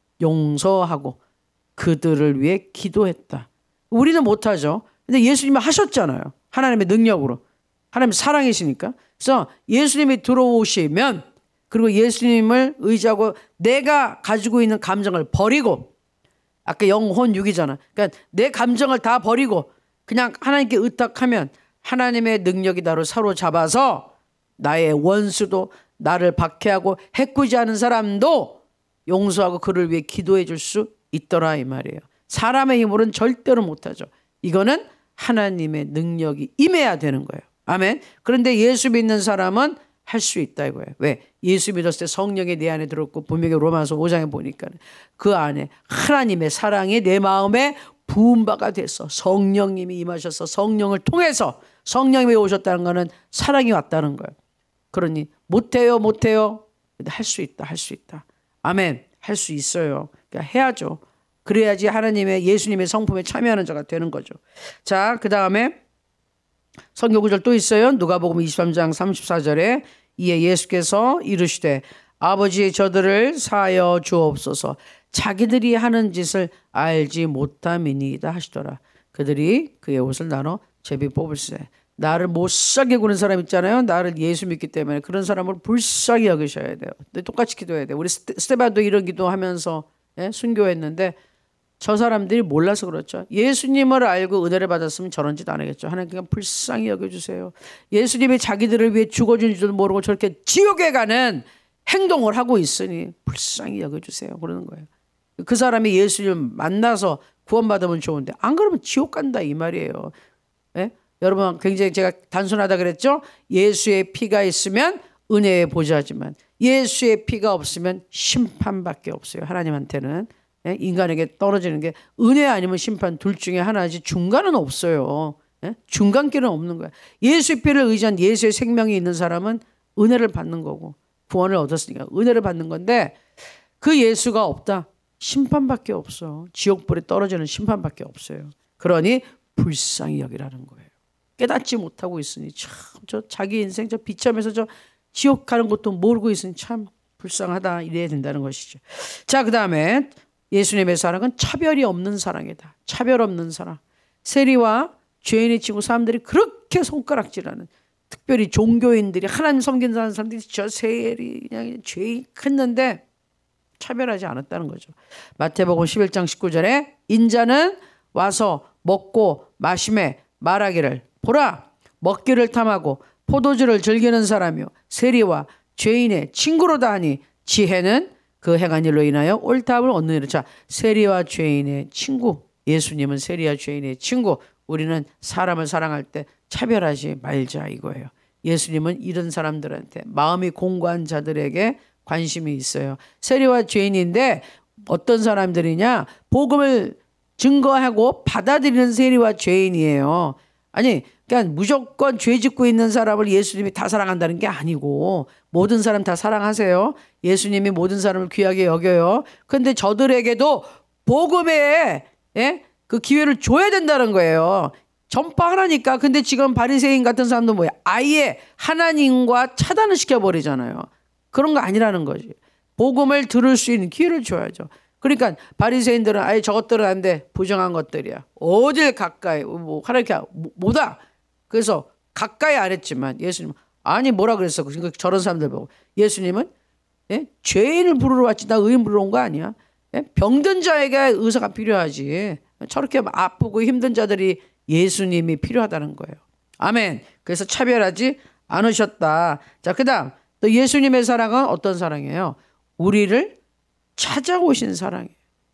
용서하고 그들을 위해 기도했다. 우리는 못하죠. 근데 예수님이 하셨잖아요. 하나님의 능력으로. 하나님 사랑이시니까. 그래서 예수님이 들어오시면 그리고 예수님을 의지하고 내가 가지고 있는 감정을 버리고 아까 영혼 육이잖아. 그러니까 내 감정을 다 버리고 그냥 하나님께 의탁하면 하나님의 능력이 나를 사로잡아서 나의 원수도 나를 박해하고 해코지하는 사람도 용서하고 그를 위해 기도해 줄 수 있더라 이 말이에요. 사람의 힘으로는 절대로 못하죠. 이거는 하나님의 능력이 임해야 되는 거예요. 아멘. 그런데 예수 믿는 사람은 할 수 있다 이거예요. 왜? 예수 믿었을 때 성령이 내 안에 들었고 분명히 로마서 5장에 보니까 그 안에 하나님의 사랑이 내 마음에 부은 바가 됐어. 성령님이 임하셔서 성령을 통해서 성령님이 오셨다는 거는 사랑이 왔다는 거예요. 그러니 못해요. 근데 할 수 있다. 할 수 있다. 아멘. 할 수 있어요. 그러니까 해야죠. 그래야지 하나님의 예수님의 성품에 참여하는 자가 되는 거죠. 자, 그 다음에 성경 구절 또 있어요. 누가복음 23장 34절에 이에 예수께서 이르시되 아버지의 저들을 사하여 주옵소서 자기들이 하는 짓을 알지 못함이니이다 하시더라. 그들이 그의 옷을 나눠 제비 뽑을세. 나를 못 사게 구는 사람 있잖아요. 나를 예수 믿기 때문에 그런 사람을 불쌍히 여기셔야 돼요. 똑같이 기도해야 돼요. 우리 스테반도 이런 기도하면서 순교했는데 저 사람들이 몰라서 그렇죠. 예수님을 알고 은혜를 받았으면 저런 짓 안 하겠죠. 하나님 그냥 불쌍히 여겨주세요. 예수님이 자기들을 위해 죽어준 줄도 모르고 저렇게 지옥에 가는 행동을 하고 있으니 불쌍히 여겨주세요. 그러는 거예요. 그 사람이 예수님을 만나서 구원받으면 좋은데 안 그러면 지옥 간다 이 말이에요. 여러분 굉장히 제가 단순하다 그랬죠. 예수의 피가 있으면 은혜의 보좌지만 예수의 피가 없으면 심판밖에 없어요. 하나님한테는. 인간에게 떨어지는 게 은혜 아니면 심판 둘 중에 하나지 중간은 없어요. 중간길은 없는 거야. 예수의 피를 의지한 예수의 생명이 있는 사람은 은혜를 받는 거고 구원을 얻었으니까 은혜를 받는 건데 그 예수가 없다. 심판밖에 없어. 지옥불에 떨어지는 심판밖에 없어요. 그러니 불쌍히 여기라는 거예요. 깨닫지 못하고 있으니 참 저 자기 인생 저 비참해서 저 지옥 가는 것도 모르고 있으니 참 불쌍하다 이래야 된다는 것이죠. 자, 그 다음에 예수님의 사랑은 차별이 없는 사랑이다. 차별 없는 사랑. 세리와 죄인의 친구 사람들이 그렇게 손가락질하는 특별히 종교인들이 하나님 섬긴다는 사람들이 저 세리 그냥 죄인 했는데 차별하지 않았다는 거죠. 마태복음 11장 19절에 인자는 와서 먹고 마시매 말하기를 보라 먹기를 탐하고 포도주를 즐기는 사람이요 세리와 죄인의 친구로다 하니 지혜는 그 행한 일로 인하여 옳다함을 얻느니라. 자, 세리와 죄인의 친구. 예수님은 세리와 죄인의 친구. 우리는 사람을 사랑할 때 차별하지 말자 이거예요. 예수님은 이런 사람들한테 마음이 공고한 자들에게 관심이 있어요. 세리와 죄인인데 어떤 사람들이냐? 복음을 증거하고 받아들이는 세리와 죄인이에요. 아니 그러니까 무조건 죄 짓고 있는 사람을 예수님이 다 사랑한다는 게 아니고 모든 사람 다 사랑하세요. 예수님이 모든 사람을 귀하게 여겨요. 그런데 저들에게도 복음의 그 기회를 줘야 된다는 거예요. 전파하라니까. 근데 지금 바리새인 같은 사람도 뭐야? 아예 하나님과 차단을 시켜버리잖아요. 그런 거 아니라는 거지. 복음을 들을 수 있는 기회를 줘야죠. 그러니까 바리새인들은 아예 저것들은 안 돼. 부정한 것들이야. 어딜 가까이 뭐 하나님께 뭐다. 그래서 가까이 안 했지만 예수님은 아니 뭐라 그랬어. 그러니까 저런 사람들 보고 예수님은 죄인을 부르러 왔지 나 의인 부르러 온 거 아니야. 병든 자에게 의사가 필요하지. 저렇게 아프고 힘든 자들이 예수님이 필요하다는 거예요. 아멘. 그래서 차별하지 않으셨다. 자, 그다음 또 예수님의 사랑은 어떤 사랑이에요? 우리를 찾아오신 사랑이에요.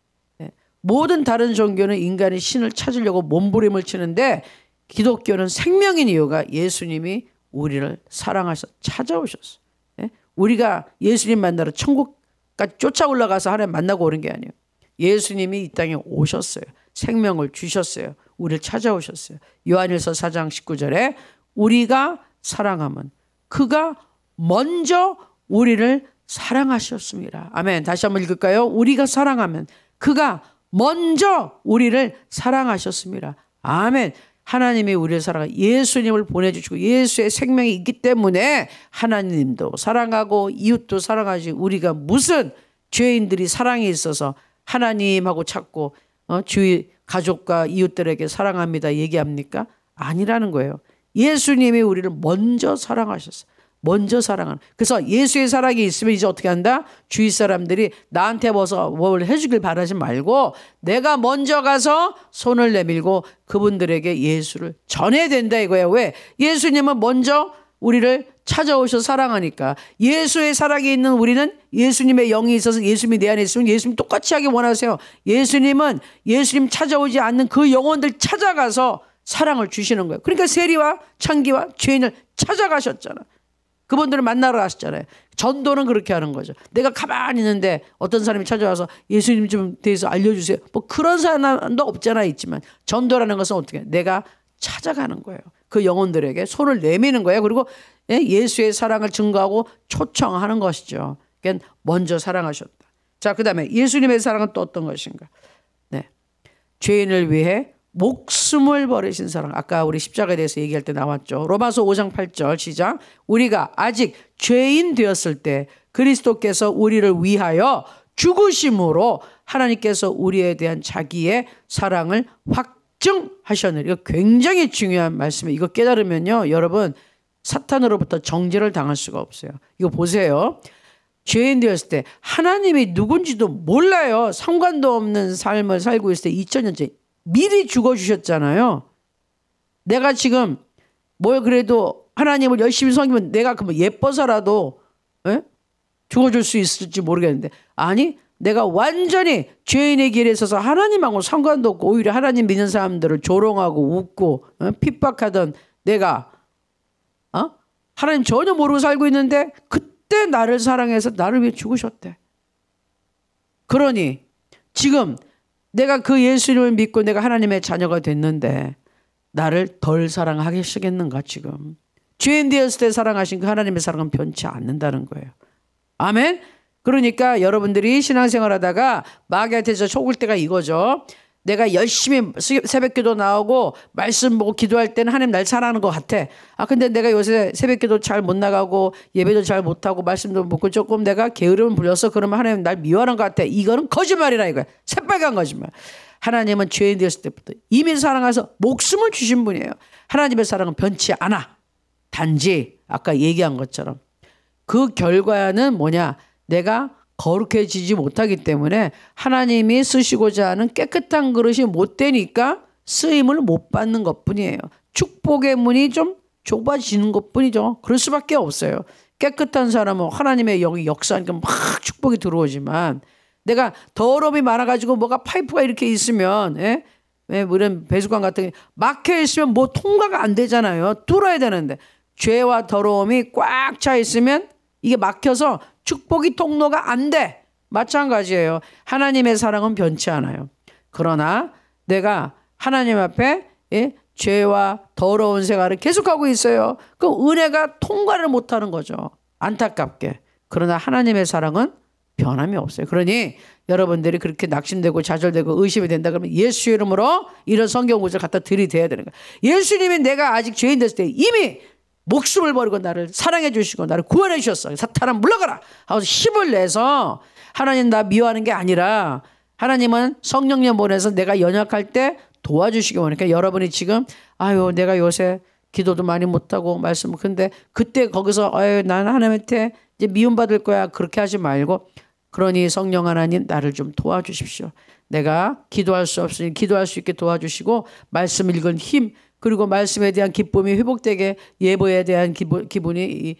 모든 다른 종교는 인간이 신을 찾으려고 몸부림을 치는데 기독교는 생명인 이유가 예수님이 우리를 사랑하셔서 찾아오셨어. 우리가 예수님 만나러 천국까지 쫓아 올라가서 하나님 만나고 오는 게 아니에요. 예수님이 이 땅에 오셨어요. 생명을 주셨어요. 우리를 찾아오셨어요. 요한일서 4장 19절에 우리가 사랑하면 그가 먼저 우리를 사랑하셨습니다. 아멘. 다시 한번 읽을까요? 우리가 사랑하면 그가 먼저 우리를 사랑하셨습니다. 아멘. 하나님이 우리를 사랑하고 예수님을 보내주시고 예수의 생명이 있기 때문에 하나님도 사랑하고 이웃도 사랑하지 우리가 무슨 죄인들이 사랑이 있어서 하나님하고 찾고 주위 가족과 이웃들에게 사랑합니다 얘기합니까? 아니라는 거예요. 예수님이 우리를 먼저 사랑하셨어요. 먼저 사랑하는. 그래서 예수의 사랑이 있으면 이제 어떻게 한다? 주위 사람들이 나한테 뭘 해주길 바라지 말고 내가 먼저 가서 손을 내밀고 그분들에게 예수를 전해야 된다 이거야. 왜? 예수님은 먼저 우리를 찾아오셔서 사랑하니까. 예수의 사랑이 있는 우리는 예수님의 영이 있어서 예수님이 내 안에 있으면 예수님 똑같이 하기 원하세요. 예수님은 예수님 찾아오지 않는 그 영혼들 찾아가서 사랑을 주시는 거예요. 그러니까 세리와 창기와 죄인을 찾아가셨잖아. 그분들을 만나러 가셨잖아요. 전도는 그렇게 하는 거죠. 내가 가만히 있는데 어떤 사람이 찾아와서 예수님 좀 대해서 알려주세요. 뭐 그런 사람도 없잖아 있지만 전도라는 것은 어떻게 해요? 내가 찾아가는 거예요. 그 영혼들에게 손을 내미는 거예요. 그리고 예수의 사랑을 증거하고 초청하는 것이죠. 그러니까 먼저 사랑하셨다. 자, 그 다음에 예수님의 사랑은 또 어떤 것인가? 죄인을 위해 목숨을 버리신 사랑. 아까 우리 십자가에 대해서 얘기할 때 나왔죠. 로마서 5장 8절 시작. 우리가 아직 죄인 되었을 때 그리스도께서 우리를 위하여 죽으심으로 하나님께서 우리에 대한 자기의 사랑을 확증하셨느니. 이거 굉장히 중요한 말씀이에요. 이거 깨달으면요 여러분 사탄으로부터 정죄를 당할 수가 없어요. 이거 보세요. 죄인 되었을 때 하나님이 누군지도 몰라요. 상관도 없는 삶을 살고 있을 때 2000년째 미리 죽어주셨잖아요. 내가 지금 뭘 그래도 하나님을 열심히 섬기면 내가 그뭐 예뻐서라도 죽어줄 수 있을지 모르겠는데 아니 내가 완전히 죄인의 길에 서서 하나님하고 상관도 없고 오히려 하나님 믿는 사람들을 조롱하고 웃고 핍박하던 내가 하나님 전혀 모르고 살고 있는데 그때 나를 사랑해서 나를 위해 죽으셨대. 그러니 지금 내가 그 예수님을 믿고 내가 하나님의 자녀가 됐는데 나를 덜 사랑하시겠는가 지금. 죄인 되었을 때 사랑하신 그 하나님의 사랑은 변치 않는다는 거예요. 아멘. 그러니까 여러분들이 신앙생활하다가 마귀한테서 속을 때가 이거죠. 내가 열심히 새벽기도 나오고 말씀 보고 기도할 때는 하나님 날 사랑하는 것 같아. 근데 내가 요새 새벽기도 잘 못 나가고 예배도 잘 못하고 말씀도 못 듣고 조금 내가 게으름을 부려서 그러면 하나님 날 미워하는 것 같아. 이거는 거짓말이라 이거야. 새빨간 거짓말. 하나님은 죄인 되었을 때부터 이미 사랑해서 목숨을 주신 분이에요. 하나님의 사랑은 변치 않아. 단지 아까 얘기한 것처럼 그 결과는 뭐냐? 내가 거룩해지지 못하기 때문에 하나님이 쓰시고자 하는 깨끗한 그릇이 못 되니까 쓰임을 못 받는 것뿐이에요. 축복의 문이 좀 좁아지는 것뿐이죠. 그럴 수밖에 없어요. 깨끗한 사람은 하나님의 영이 역사하니까 막 축복이 들어오지만 내가 더러움이 많아가지고 뭐가 파이프가 이렇게 있으면 이런 배수관 같은 게 막혀 있으면 뭐 통과가 안 되잖아요. 뚫어야 되는데 죄와 더러움이 꽉 차 있으면 이게 막혀서 축복이 통로가 안 돼. 마찬가지예요. 하나님의 사랑은 변치 않아요. 그러나 내가 하나님 앞에 죄와 더러운 생활을 계속하고 있어요. 그럼 은혜가 통과를 못하는 거죠. 안타깝게. 그러나 하나님의 사랑은 변함이 없어요. 그러니 여러분들이 그렇게 낙심되고 좌절되고 의심이 된다 그러면 예수 이름으로 이런 성경 구절 갖다 들이대야 되는 거예요. 예수님이 내가 아직 죄인 됐을 때 이미 목숨을 버리고 나를 사랑해 주시고 나를 구원해 주셨어. 사탄아 물러가라 하고 힘을 내서 하나님 나 미워하는 게 아니라 하나님은 성령님 보내서 내가 연약할 때 도와주시기 원하니까 여러분이 지금 아유 내가 요새 기도도 많이 못하고 말씀 근데 그때 거기서 아유 난 하나님한테 이제 미움받을 거야 그렇게 하지 말고 그러니 성령 하나님 나를 좀 도와주십시오. 내가 기도할 수 없으니 기도할 수 있게 도와주시고 말씀 읽은 힘 그리고 말씀에 대한 기쁨이 회복되게 예보에 대한 기쁨이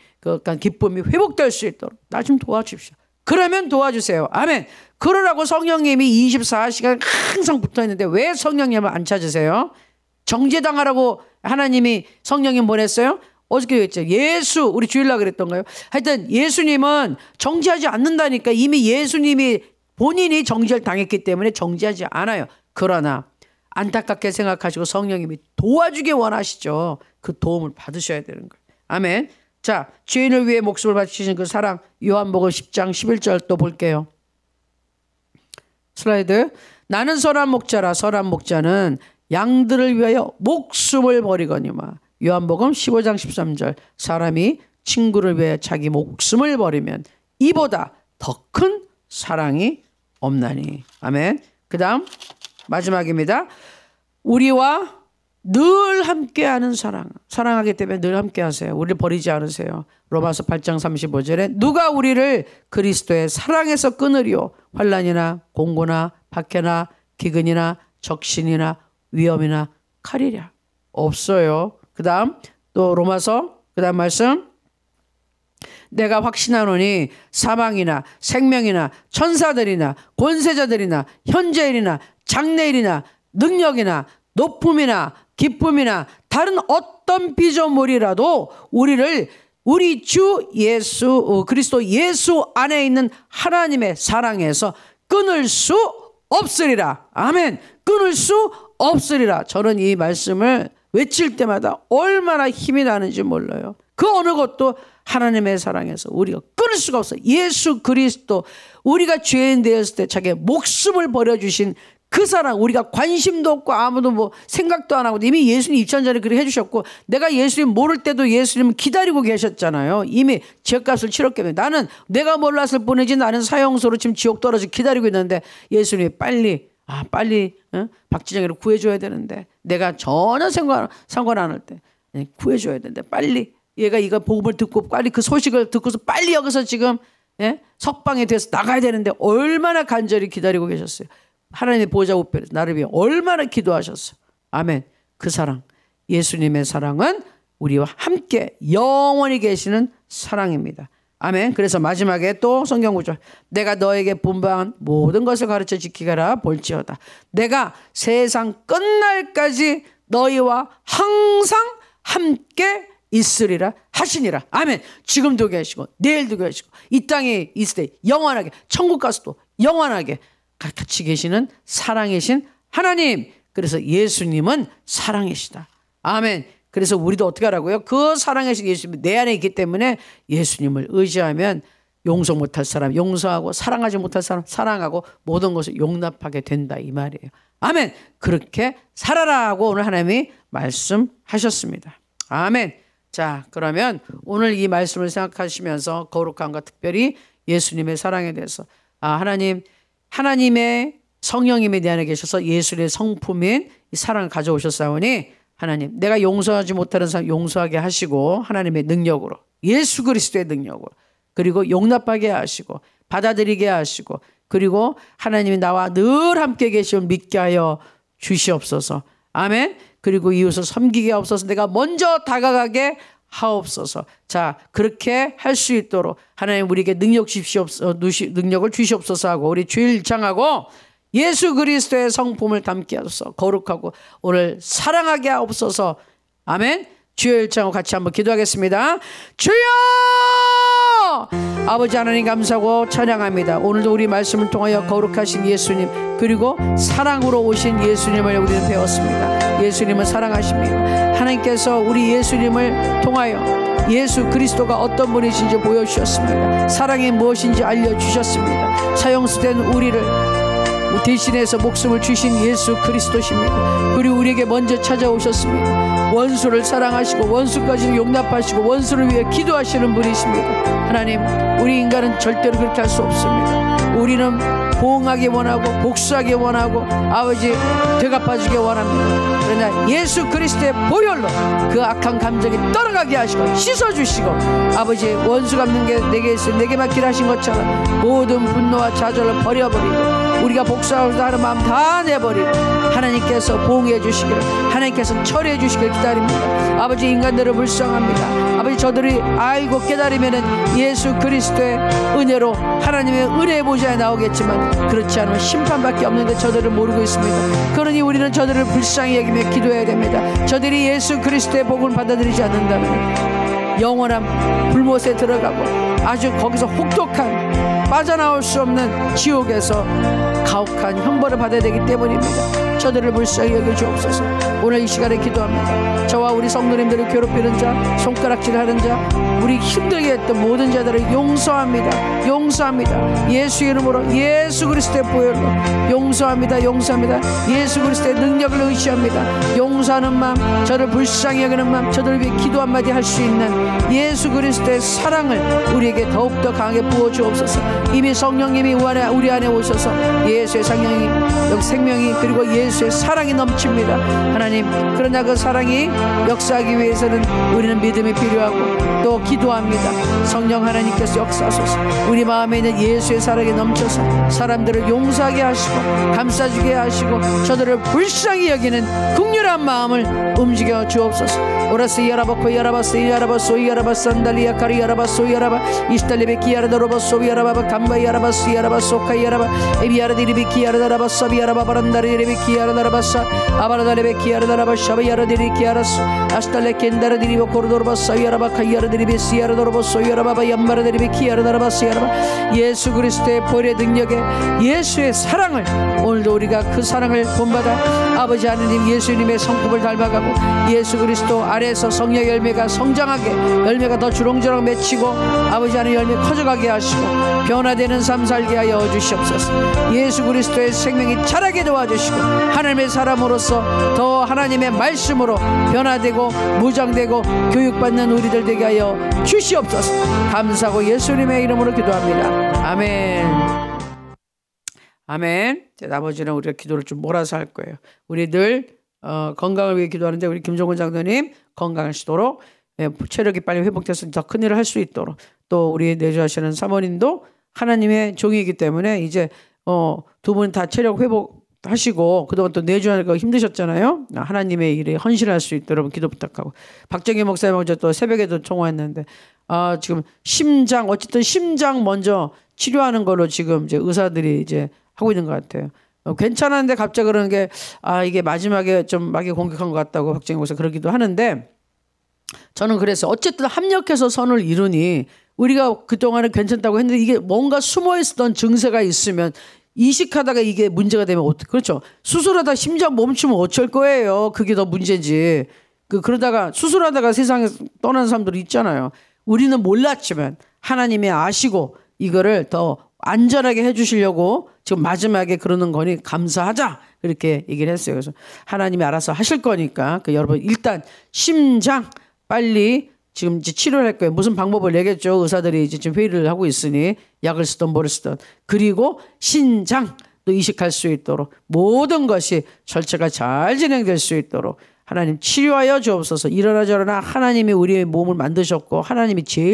회복될 수 있도록 나 좀 도와주십시오. 그러면 도와주세요. 아멘. 그러라고 성령님이 24시간 항상 붙어있는데 왜 성령님을 안 찾으세요? 정죄당하라고 하나님이 성령님 보냈어요? 어저께 얘기했죠. 예수 우리 주일날 그랬던가요? 하여튼 예수님은 정죄하지 않는다니까 이미 예수님이 본인이 정죄를 당했기 때문에 정죄하지 않아요. 그러나 안타깝게 생각하시고 성령님이 도와주기 원하시죠. 그 도움을 받으셔야 되는 거예요. 아멘. 자, 죄인을 위해 목숨을 바치신 그 사랑 요한복음 10장 11절 또 볼게요. 슬라이드. 나는 선한 목자라 선한 목자는 양들을 위하여 목숨을 버리거니와 요한복음 15장 13절 사람이 친구를 위해 자기 목숨을 버리면 이보다 더 큰 사랑이 없나니. 아멘. 그 다음 마지막입니다. 우리와 늘 함께하는 사랑하기 때문에 늘 함께하세요. 우리를 버리지 않으세요. 로마서 8장 35절에 누가 우리를 그리스도의 사랑에서 끊으리요 환난이나 공고나 박해나 기근이나 적신이나 위험이나 칼이랴. 없어요. 그 다음 또 로마서 그 다음 말씀 내가 확신하노니 사망이나 생명이나 천사들이나 권세자들이나 현재일이나 장래일이나 능력이나 높음이나 기쁨이나 다른 어떤 피조물이라도 우리를 우리 주 예수 그리스도 예수 안에 있는 하나님의 사랑에서 끊을 수 없으리라. 아멘. 끊을 수 없으리라. 저는 이 말씀을 외칠 때마다 얼마나 힘이 나는지 몰라요. 그 어느 것도 하나님의 사랑에서 우리가 끊을 수가 없어요. 예수 그리스도 우리가 죄인 되었을 때 자기의 목숨을 버려주신 그 사랑 우리가 관심도 없고 아무도 뭐 생각도 안 하고 이미 예수님 입장 전에 그렇게 해주셨고 내가 예수님 모를 때도 예수님은 기다리고 계셨잖아요. 이미 죄값을 치렀기 때문에 나는 내가 몰랐을 뿐이지 나는 사형소로 지금 지옥 떨어져 기다리고 있는데 예수님이 빨리 박지정이를 구해줘야 되는데 내가 전혀 상관 안 할 때 구해줘야 되는데 빨리 얘가 이거 복음을 듣고 빨리 그 소식을 듣고서 빨리 여기서 지금 석방이 돼서 나가야 되는데 얼마나 간절히 기다리고 계셨어요. 하나님의 보좌 우편에서 나를 위해 얼마나 기도하셨어요. 아멘. 그 사랑 예수님의 사랑은 우리와 함께 영원히 계시는 사랑입니다. 아멘. 그래서 마지막에 또 성경 구절 내가 너에게 분방한 모든 것을 가르쳐 지키게라 볼지어다 내가 세상 끝날까지 너희와 항상 함께 있으리라 하시니라. 아멘. 지금도 계시고 내일도 계시고 이 땅에 있을 때 영원하게 천국 가서도 영원하게 같이 계시는 사랑이신 하나님. 그래서 예수님은 사랑이시다. 아멘. 그래서 우리도 어떻게 하라고요? 그 사랑이신 예수님이 내 안에 있기 때문에 예수님을 의지하면 용서 못할 사람 용서하고 사랑하지 못할 사람 사랑하고 모든 것을 용납하게 된다 이 말이에요. 아멘. 그렇게 살아라고 오늘 하나님이 말씀하셨습니다. 아멘. 자, 그러면 오늘 이 말씀을 생각하시면서 거룩함과 특별히 예수님의 사랑에 대해서 하나님의 성령님이 내 안에 계셔서 예수의 성품인 이 사랑을 가져오셨사오니 하나님 내가 용서하지 못하는 사람 용서하게 하시고 하나님의 능력으로 예수 그리스도의 능력으로 그리고 용납하게 하시고 받아들이게 하시고 그리고 하나님이 나와 늘 함께 계심을 믿게 하여 주시옵소서. 아멘. 그리고 이웃을 섬기게 하옵소서. 내가 먼저 다가가게 하옵소서. 자, 그렇게 할 수 있도록 하나님 우리에게 능력을 주시옵소서 하고 우리 주일 일창하고 예수 그리스도의 성품을 담게 하소서. 거룩하고 오늘 사랑하게 하옵소서. 아멘. 주여 일창하고 같이 한번 기도하겠습니다. 주여! 아버지 하나님 감사하고 찬양합니다. 오늘도 우리 말씀을 통하여 거룩하신 예수님 그리고 사랑으로 오신 예수님을 우리는 배웠습니다. 예수님은 사랑하십니다. 하나님께서 우리 예수님을 통하여 예수 그리스도가 어떤 분이신지 보여주셨습니다. 사랑이 무엇인지 알려주셨습니다. 사형수된 우리를 대신해서 목숨을 주신 예수 그리스도십니다. 그리고 우리에게 먼저 찾아오셨습니다. 원수를 사랑하시고 원수까지 용납하시고 원수를 위해 기도하시는 분이십니다. 하나님, 우리 인간은 절대로 그렇게 할 수 없습니다. 우리는 보응하기 원하고 복수하기 원하고 아버지 되갚아주기 원합니다. 그러나 예수 그리스도의 보혈로 그 악한 감정이 떠나가게 하시고 씻어주시고 아버지 원수 갚는 게 내게 있어 내게 맡기라 하신 것처럼 모든 분노와 좌절을 버려버리고 우리가 복수하고자 하는 마음 다 내버리고 하나님께서 보응해 주시기를 하나님께서 처리해 주시기를 기다립니다. 아버지 인간들을 불쌍합니다. 아버지 저들이 알고 깨달으면 예수 그리스도의 은혜로 하나님의 은혜의 보좌에 나오겠지만 그렇지 않으면 심판밖에 없는데 저들을 모르고 있습니다. 그러니 우리는 저들을 불쌍히 여기며 기도해야 됩니다. 저들이 예수 그리스도의 복을 받아들이지 않는다면 영원한 불못에 들어가고 아주 거기서 혹독한 빠져나올 수 없는 지옥에서 가혹한 형벌을 받아야 되기 때문입니다. 저들을 불쌍히 여겨주옵소서. 오늘 이 시간에 기도합니다. 저와 우리 성도님들을 괴롭히는 자, 손가락질하는 자, 우리 힘들게 했던 모든 자들을 용서합니다. 용서합니다. 예수 이름으로 예수 그리스도의 보혈로 용서합니다. 용서합니다. 예수 그리스도의 능력을 의지합니다. 용서하는 마음, 저를 불쌍히 여기는 마음, 저들을 위해 기도 한마디 할 수 있는 예수 그리스도의 사랑을 우리에게 더욱더 강하게 부어주옵소서. 이미 성령님이 우리 안에 오셔서 예수의 생명이 그리고 예수의 사랑이 넘칩니다. 하나님, 그러나 그 사랑이 역사하기 위해서는 우리는 믿음이 필요하고 또 기도합니다. 성령 하나님께서 역사하소서. 우리 마음에 있는 예수의 사랑이 넘쳐서 사람들을 용서하게 하시고 감싸주게 하시고 저들을 불쌍히 여기는 긍휼한 마음을 움직여 주옵소서. 오라스 야라바코 야라바스 야라바소 야라바스 안달리아 카리 야라바소 야라바 이스탈리베키 야라다로바소 야라바바 감바 야라바스 야라바소카 야라바 에비야라디리비키 야라다라바사 비야라바바란다리리비키 야라다라바사 아바라다리베키 야라다라바샤바 야라디리키 야라스 아스탈레켄다라디리보 코르도르바사 야라바카 야라디리비시 야라도로바소 야라바바 얌바라디리비키 야라다라바스 야라바 예수 그리스도의 보혈의 능력에 예수의 사랑을 오늘도 우리가 그 사랑을 본받아 아버지 하나님 예수님의 성품을 닮아가고 예수 그리스도 아래에서 성령의 열매가 성장하게 열매가 더 주렁주렁 맺히고 아버지 하나님 열매 커져가게 하시고 변화되는 삶 살게 하여 주시옵소서. 예수 그리스도의 생명이 자라게 도와주시고 하나님의 사람으로서 더 하나님의 말씀으로 변화되고 무장되고 교육받는 우리들 되게 하여 주시옵소서. 감사하고 예수님의 이름으로 기도합니다. 아멘. 아멘. 나머지는 우리가 기도를 좀 몰아서 할 거예요. 우리 늘 건강을 위해 기도하는데 우리 김종근 장로님 건강하시도록 체력이 빨리 회복돼서 더 큰 일을 할 수 있도록 또 우리 내주하시는 사모님도 하나님의 종이기 때문에 이제 두 분 다 체력 회복하시고 그동안 또 내주하니까 힘드셨잖아요. 하나님의 일에 헌신할 수 있도록 여러분 기도 부탁하고 박정희 목사님 어제 또 새벽에도 통화했는데 지금 심장 어쨌든 심장 먼저 치료하는 걸로 지금 이제 의사들이 이제 하고 있는 것 같아요. 괜찮았는데 갑자기 그러는 게 이게 마지막에 좀 막이 공격한 것 같다고 박정희 목사 그러기도 하는데 저는 그래서 어쨌든 합력해서 선을 이루니 우리가 그동안은 괜찮다고 했는데 이게 뭔가 숨어있었던 증세가 있으면 이식하다가 이게 문제가 되면 그렇죠. 수술하다 심장 멈추면 어쩔 거예요. 그게 더 문제지. 그러다가 수술하다가 세상에 떠나는 사람들이 있잖아요. 우리는 몰랐지만 하나님이 아시고 이거를 더 안전하게 해주시려고 지금 마지막에 그러는 거니 감사하자 그렇게 얘기를 했어요. 그래서 하나님이 알아서 하실 거니까 여러분 일단 심장 빨리 지금 이제 치료를 할 거예요. 무슨 방법을 내겠죠. 의사들이 이제 지금 회의를 하고 있으니 약을 쓰든 뭐를 쓰든 그리고 신장도 이식할 수 있도록 모든 것이 절차가 잘 진행될 수 있도록 하나님 치료하여 주옵소서. 이러나 저러나 하나님이 우리의 몸을 만드셨고 하나님이 제일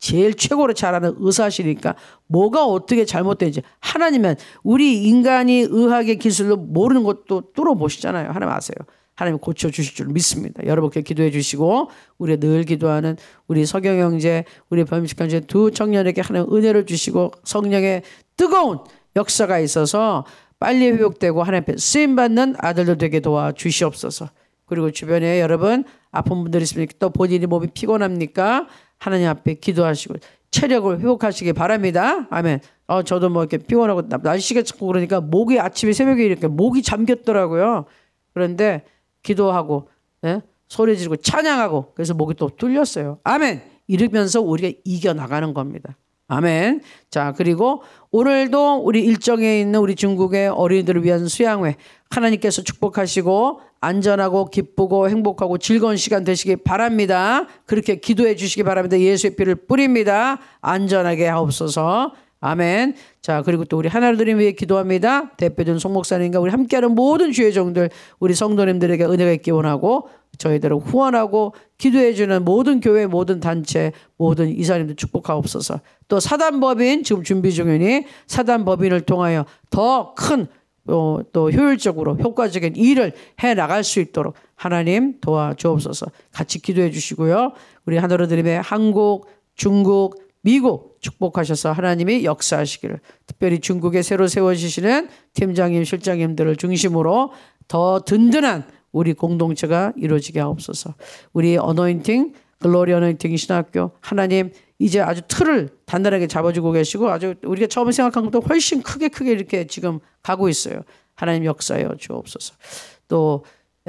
제일 최고로 잘하는 의사시니까 뭐가 어떻게 잘못된지 하나님은 우리 인간이 의학의 기술로 모르는 것도 뚫어보시잖아요. 하나님 아세요. 하나님 고쳐주실 줄 믿습니다. 여러분께 기도해 주시고 우리 늘 기도하는 우리 서경 형제, 우리 범식 형제 두 청년에게 하나님 은혜를 주시고 성령의 뜨거운 역사가 있어서 빨리 회복되고 하나님 앞에 쓰임받는 아들도 되게 도와주시옵소서. 그리고 주변에 여러분 아픈 분들 있으면 또 본인이 몸이 피곤합니까? 하나님 앞에 기도하시고 체력을 회복하시기 바랍니다. 아멘. 저도 뭐 이렇게 피곤하고 날씨가 자꾸 그러니까 목이 아침에 새벽에 이렇게 목이 잠겼더라고요. 그런데 기도하고 소리 지르고 찬양하고 그래서 목이 또 뚫렸어요. 아멘. 이러면서 우리가 이겨나가는 겁니다. 아멘. 자, 그리고 오늘도 우리 일정에 있는 우리 중국의 어린이들을 위한 수양회 하나님께서 축복하시고 안전하고 기쁘고 행복하고 즐거운 시간 되시기 바랍니다. 그렇게 기도해 주시기 바랍니다. 예수의 피를 뿌립니다. 안전하게 하옵소서. 아멘. 자, 그리고 또 우리 하나님을 위해 기도합니다. 대표된 송 목사님과 우리 함께하는 모든 주의 종들 우리 성도님들에게 은혜가 있기 원하고 저희들을 후원하고 기도해 주는 모든 교회 모든 단체 모든 이사님들 축복하옵소서. 또 사단법인 지금 준비 중이니 사단법인을 통하여 더 큰 또 효율적으로 효과적인 일을 해나갈 수 있도록 하나님 도와주옵소서. 같이 기도해 주시고요. 우리 하나님의 한국, 중국, 미국 축복하셔서 하나님이 역사하시기를 특별히 중국에 새로 세워지시는 팀장님, 실장님들을 중심으로 더 든든한 우리 공동체가 이루어지게 하옵소서. 우리 어노인팅, 글로리 어노인팅 신학교 하나님 이제 아주 틀을 단단하게 잡아주고 계시고 아주 우리가 처음에 생각한 것보다 훨씬 크게 이렇게 지금 가고 있어요. 하나님 역사여 주옵소서. 또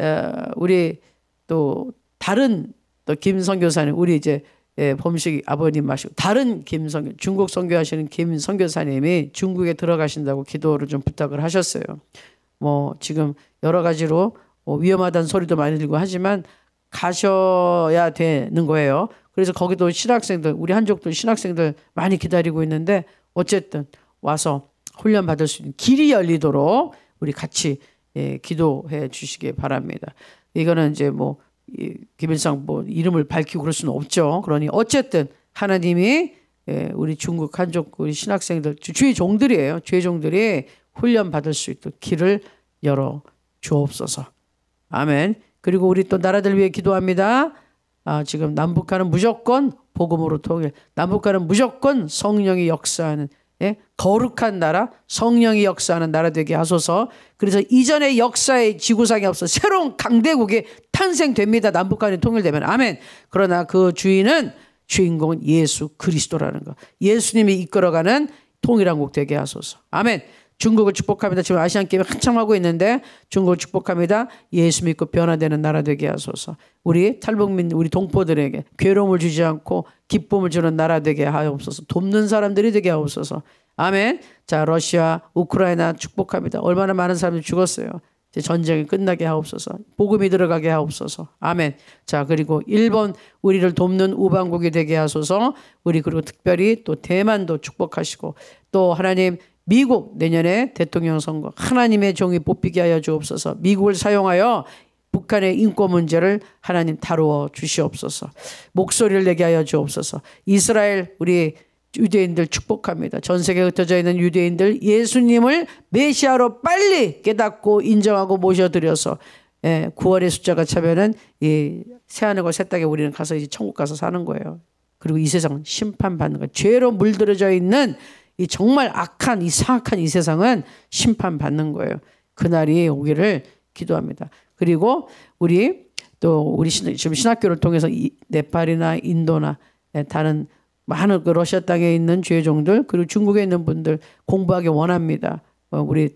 우리 또 다른 또 김 선교사님 우리 이제 범식 아버님 마시고 다른 김선교 중국 선교하시는 김 선교사님이 중국에 들어가신다고 기도를 좀 부탁을 하셨어요. 뭐 지금 여러 가지로 위험하다는 소리도 많이 들고 하지만 가셔야 되는 거예요. 그래서 거기도 신학생들 우리 한족들 신학생들 많이 기다리고 있는데 어쨌든 와서 훈련 받을 수 있는 길이 열리도록 우리 같이 기도해 주시기 바랍니다. 이거는 이제 뭐 김일성 뭐 이름을 밝히고 그럴 수는 없죠. 그러니 어쨌든 하나님이 우리 중국 한족 우리 신학생들 주의 종들이에요. 주의 종들이 훈련 받을 수 있도록 길을 열어 주옵소서. 아멘. 그리고 우리 또 나라들 위해 기도합니다. 지금 남북한은 무조건 복음으로 통일. 남북한은 무조건 성령이 역사하는 거룩한 나라, 성령이 역사하는 나라 되게 하소서. 그래서 이전의 역사의 지구상에 없어 새로운 강대국이 탄생됩니다. 남북한이 통일되면. 아멘. 그러나 그 주인공은 예수 그리스도라는 거. 예수님이 이끌어가는 통일한국 되게 하소서. 아멘. 중국을 축복합니다. 지금 아시안게임이 한참 하고 있는데 중국을 축복합니다. 예수 믿고 변화되는 나라 되게 하소서. 우리 탈북민 우리 동포들에게 괴로움을 주지 않고 기쁨을 주는 나라 되게 하옵소서. 돕는 사람들이 되게 하옵소서. 아멘. 자, 러시아 우크라이나 축복합니다. 얼마나 많은 사람들이 죽었어요. 이제 전쟁이 끝나게 하옵소서. 복음이 들어가게 하옵소서. 아멘. 자, 그리고 일본 우리를 돕는 우방국이 되게 하소서. 우리 그리고 특별히 또 대만도 축복하시고 또 하나님 미국 내년에 대통령 선거 하나님의 종이 뽑히게 하여 주옵소서. 미국을 사용하여 북한의 인권 문제를 하나님 다루어 주시옵소서. 목소리를 내게 하여 주옵소서. 이스라엘 우리 유대인들 축복합니다. 전 세계에 흩어져 있는 유대인들 예수님을 메시아로 빨리 깨닫고 인정하고 모셔드려서 구원의 숫자가 차면은 이 새하늘과 새 땅에 우리는 가서 이제 천국 가서 사는 거예요. 그리고 이 세상은 심판받는 거예요. 죄로 물들어져 있는 이 정말 악한 이 사악한 이 세상은 심판받는 거예요. 그날이 오기를 기도합니다. 그리고 우리 지금 신학교를 통해서 네팔이나 인도나 다른 많은 그 러시아 땅에 있는 죄종들 그리고 중국에 있는 분들 공부하기 원합니다. 우리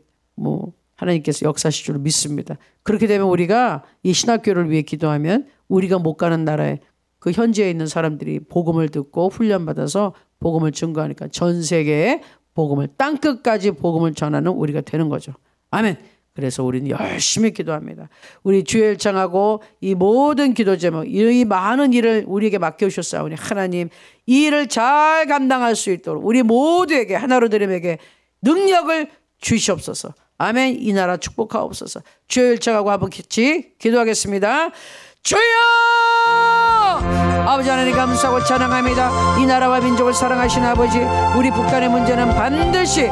하나님께서 역사하실 줄 믿습니다. 그렇게 되면 우리가 이 신학교를 위해 기도하면 우리가 못 가는 나라에 그 현지에 있는 사람들이 복음을 듣고 훈련받아서 복음을 증거하니까 전 세계에 복음을 땅끝까지 복음을 전하는 우리가 되는 거죠. 아멘. 그래서 우리는 열심히 기도합니다. 우리 주일창하고 이 모든 기도 제목 이 많은 일을 우리에게 맡겨주셨사오니 하나님 이 일을 잘 감당할 수 있도록 우리 모두에게 하나로 드림에게 능력을 주시옵소서. 아멘. 이 나라 축복하옵소서. 주일창하고 한번 같이 기도하겠습니다. 주여! 아버지 하나님 감사하고 찬양합니다. 이 나라와 민족을 사랑하신 아버지, 우리 북한의 문제는 반드시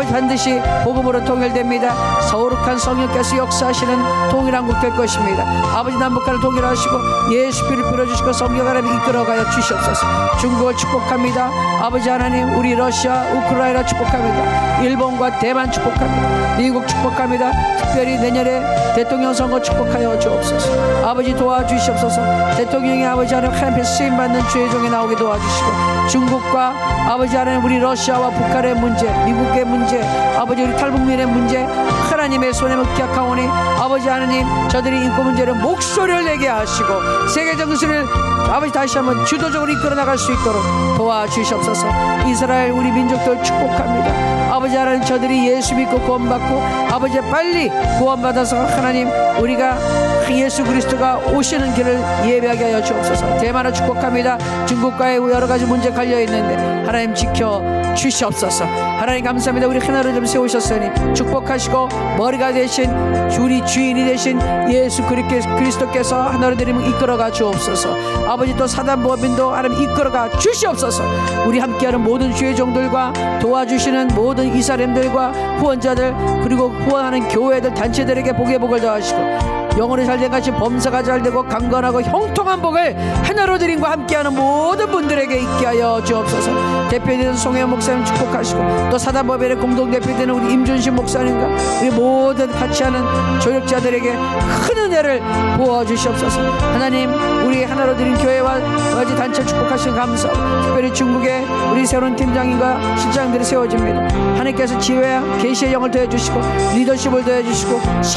복음으로 통일됩니다. 거룩한 성령께서 역사하시는 통일한국 될 것입니다. 아버지 남북한을 통일하시고 예수 피를 빌어주시고 성령 하나님 이끌어가여 주시옵소서. 중국을 축복합니다. 아버지 하나님, 우리 러시아 우크라이나 축복합니다. 일본과 대만 축복합니다. 미국 축복합니다. 특별히 내년에 대통령 선거 축복하여 주옵소서. 아버지 도와주시옵소서. 대통령이 아버지 하나님 하나님 쓰임받는 주의 종이 나오게 도와주시고, 중국과 아버지 하나님 우리 러시아와 북한의 문제, 미국의 문제, 아버지 우리 탈북민의 문제 하나님의 손에 맡겨가오니 아버지 하나님 저들이 인권 문제를 목소리를 내게 하시고 세계 정신을 아버지 다시 한번 주도적으로 이끌어 나갈 수 있도록 도와주시옵소서. 이스라엘 우리 민족들 축복합니다. 아버지 하나님 저들이 예수 믿고 구원받고 아버지 빨리 구원받아서 하나님 우리가 예수 그리스도가 오시는 길을 예배하게 하여 주옵소서. 대만을 축복합니다. 중국과의 여러 가지 문제 걸려 있는데 하나님 지켜 주시옵소서. 하나님 감사합니다. 우리 하나를 좀 세우셨으니 축복하시고 머리가 되신 우리 주인이 되신 예수 그리스도께서 하나를 드리면 이끌어가 주옵소서. 아버지 또 사단법인도 하나님 이끌어가 주시옵소서. 우리 함께하는 모든 주의 종들과 도와주시는 모든 이사람들과 후원자들 그리고 후원하는 교회들 단체들에게 복의 복을 더하시고 영혼이 잘된 같이 범사가 잘되고 강건하고 형통한 복을 하나로 드림과 함께하는 모든 분들에게 있게 하여 주옵소서. 대표되는 송혜원 목사님 축복하시고 또 사단법인의 공동대표되는 우리 임준신 목사님과 우리 모든 같이 하는 조력자들에게 큰 은혜를 부어주시옵소서. 하나님 우리 하나로 드린 교회와 여러 단체 축복하시는 감사하고 특별히 중국의 우리 새로운 팀장님과 실장들이 세워집니다. 하나님께서 지혜와 계시의 영을 더해주시고 리더십을 더해주시고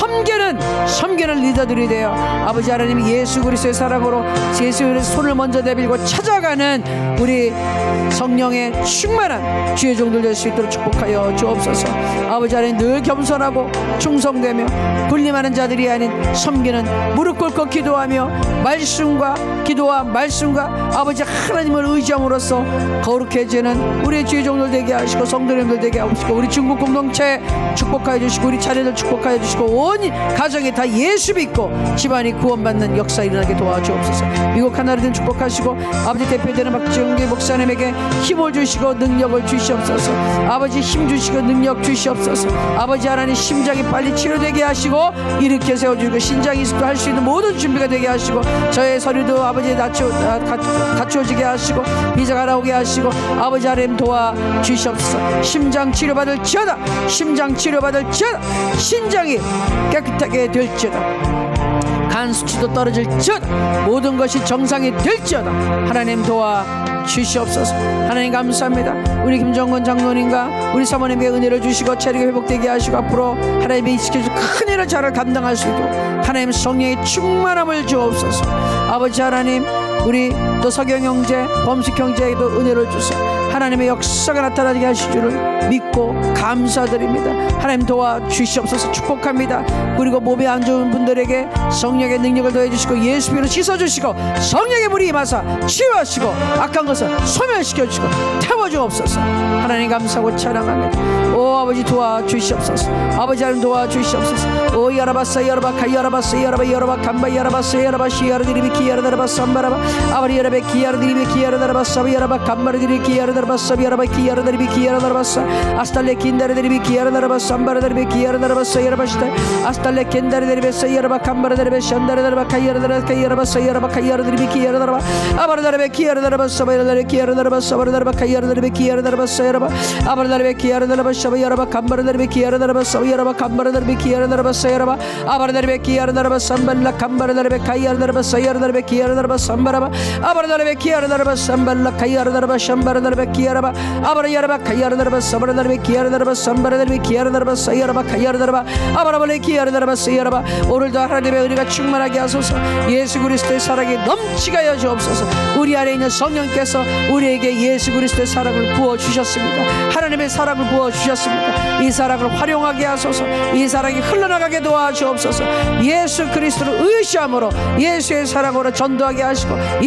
섬기는 리더들이 되어 아버지 하나님 예수 그리스도의 사랑으로 예수 그리스도의 손을 먼저 내밀고 찾아가는 우리 성령의 충만한 주의 종들 될 수 있도록 축복하여 주옵소서. 아버지 하나님 늘 겸손하고 충성되며 군림하는 자들이 아닌 섬기는 무릎 꿇고 기도하며 기도와 말씀과 아버지 하나님을 의지함으로써 거룩해지는 우리의 주의 종들 되게 하시고 성도님들 되게 하시고 우리 중국 공동체 축복하여 주시고 우리 자녀들 축복하여 주시고 온 가정이 다 예수 믿고 집안이 구원받는 역사 일어나게 도와주옵소서. 미국 하나를 축복하시고 아버지 대표되는 박정기 목사님에게 힘을 주시고 능력을 주시옵소서. 아버지 힘 주시고 능력 주시옵소서. 아버지 하나님 심장이 빨리 치료되게 하시고 일으켜 세워주시고 신장 이식도 할 수 있는 모든 준비가 되게 하시고 저의 서류도 아버지 갖추어지게 하시고 비자가 나오게 하시고 아버지 하나님 도와주시옵소서. 심장 치료받을지어다. 신장이 깨끗하게 될지어다. 간 수치도 떨어질지어다. 모든 것이 정상이 될지어다. 하나님 도와주시옵소서. 하나님 감사합니다. 우리 김정건 장로님과 우리 사모님에게 은혜를 주시고 체력이 회복되게 하시고 앞으로 하나님이 시켜줄 큰 일을 잘 감당할 수 있도록 하나님 성령의 충만함을 주옵소서. 아버지 하나님 우리 또 석영 형제 범숙 형제에게도 은혜를 주세요. 하나님의 역사가 나타나게 하실 줄을 믿고 감사드립니다. 하나님 도와주시옵소서. 축복합니다. 그리고 몸이 안 좋은 분들에게 성령의 능력을 더해주시고 예수 피로 씻어주시고 성령의 물이 임하사 치유하시고 악한 것을 소멸시켜주시고 태워주옵소서. 하나님 감사하고 찬양합니다. 오 아버지 도와주시옵소서. 아버지 하나님 도와주시옵소서. 오 야라바사 야라바카 야라바사 야라바 야라바 감바 야라바사 야라바시 야라드리비 기야라다라바 삼바라바 아바리 야라베 기야라드리비 기야라다라바사 야라바 감바르드리비 기야라다라바사 야라바 기야라드리비 기야라다라바사 아스탈레 킨다르드리비 기야라다라바 삼바라드리비 기야라다라바사 야라바시타 아스탈레 켄다르드리베사 야라바 감바르드리베 샨다르다라바 카야라다라바 야라바사 야라바 카야라드리비 기야라다라바 아바르다라베 기야라다라바 사바야라다레 기야라다라바 사바라다라바 카야라드리비 기야라다라바사 야라바 아바르다라베 기야라다라바 샤바 야라바 감바르다리비 기야라다라바 사바 야라바 감바르다리비 기야라다라바사 야라바 아바르다리베 기야라다라바 삼발라 감바르다리베 카야라다라바 사야라다리베 기야라다라바 삼바라바 아바르다리베 기야라다라바 삼발라 카야라다라바 샴바르다리베 기야라바 아바르야라바 카야라다라바 사바르다리베 기야라다라바 삼바르다리베 기야라다라바 사야라바 카야라다라바 아바라발레 기야라다라바 사야라바 오늘도 하나님의 은혜가 충만하게 하소서. 예수 그리스도의 사랑이 넘치게 하여 주옵소서. 우리 안에 있는 성령께서 우리에게 예수 그리스도의 사랑을 부어주셨습니다. 하나님의 사랑을 부어주셨습니다. 이 사랑을 활용하게 하소서. 이 사랑이 흘러나가게 도와주옵소서. 예수 그리스도를 의시함으로 예수의 사랑으로 전도하게 하시고 예수의 사랑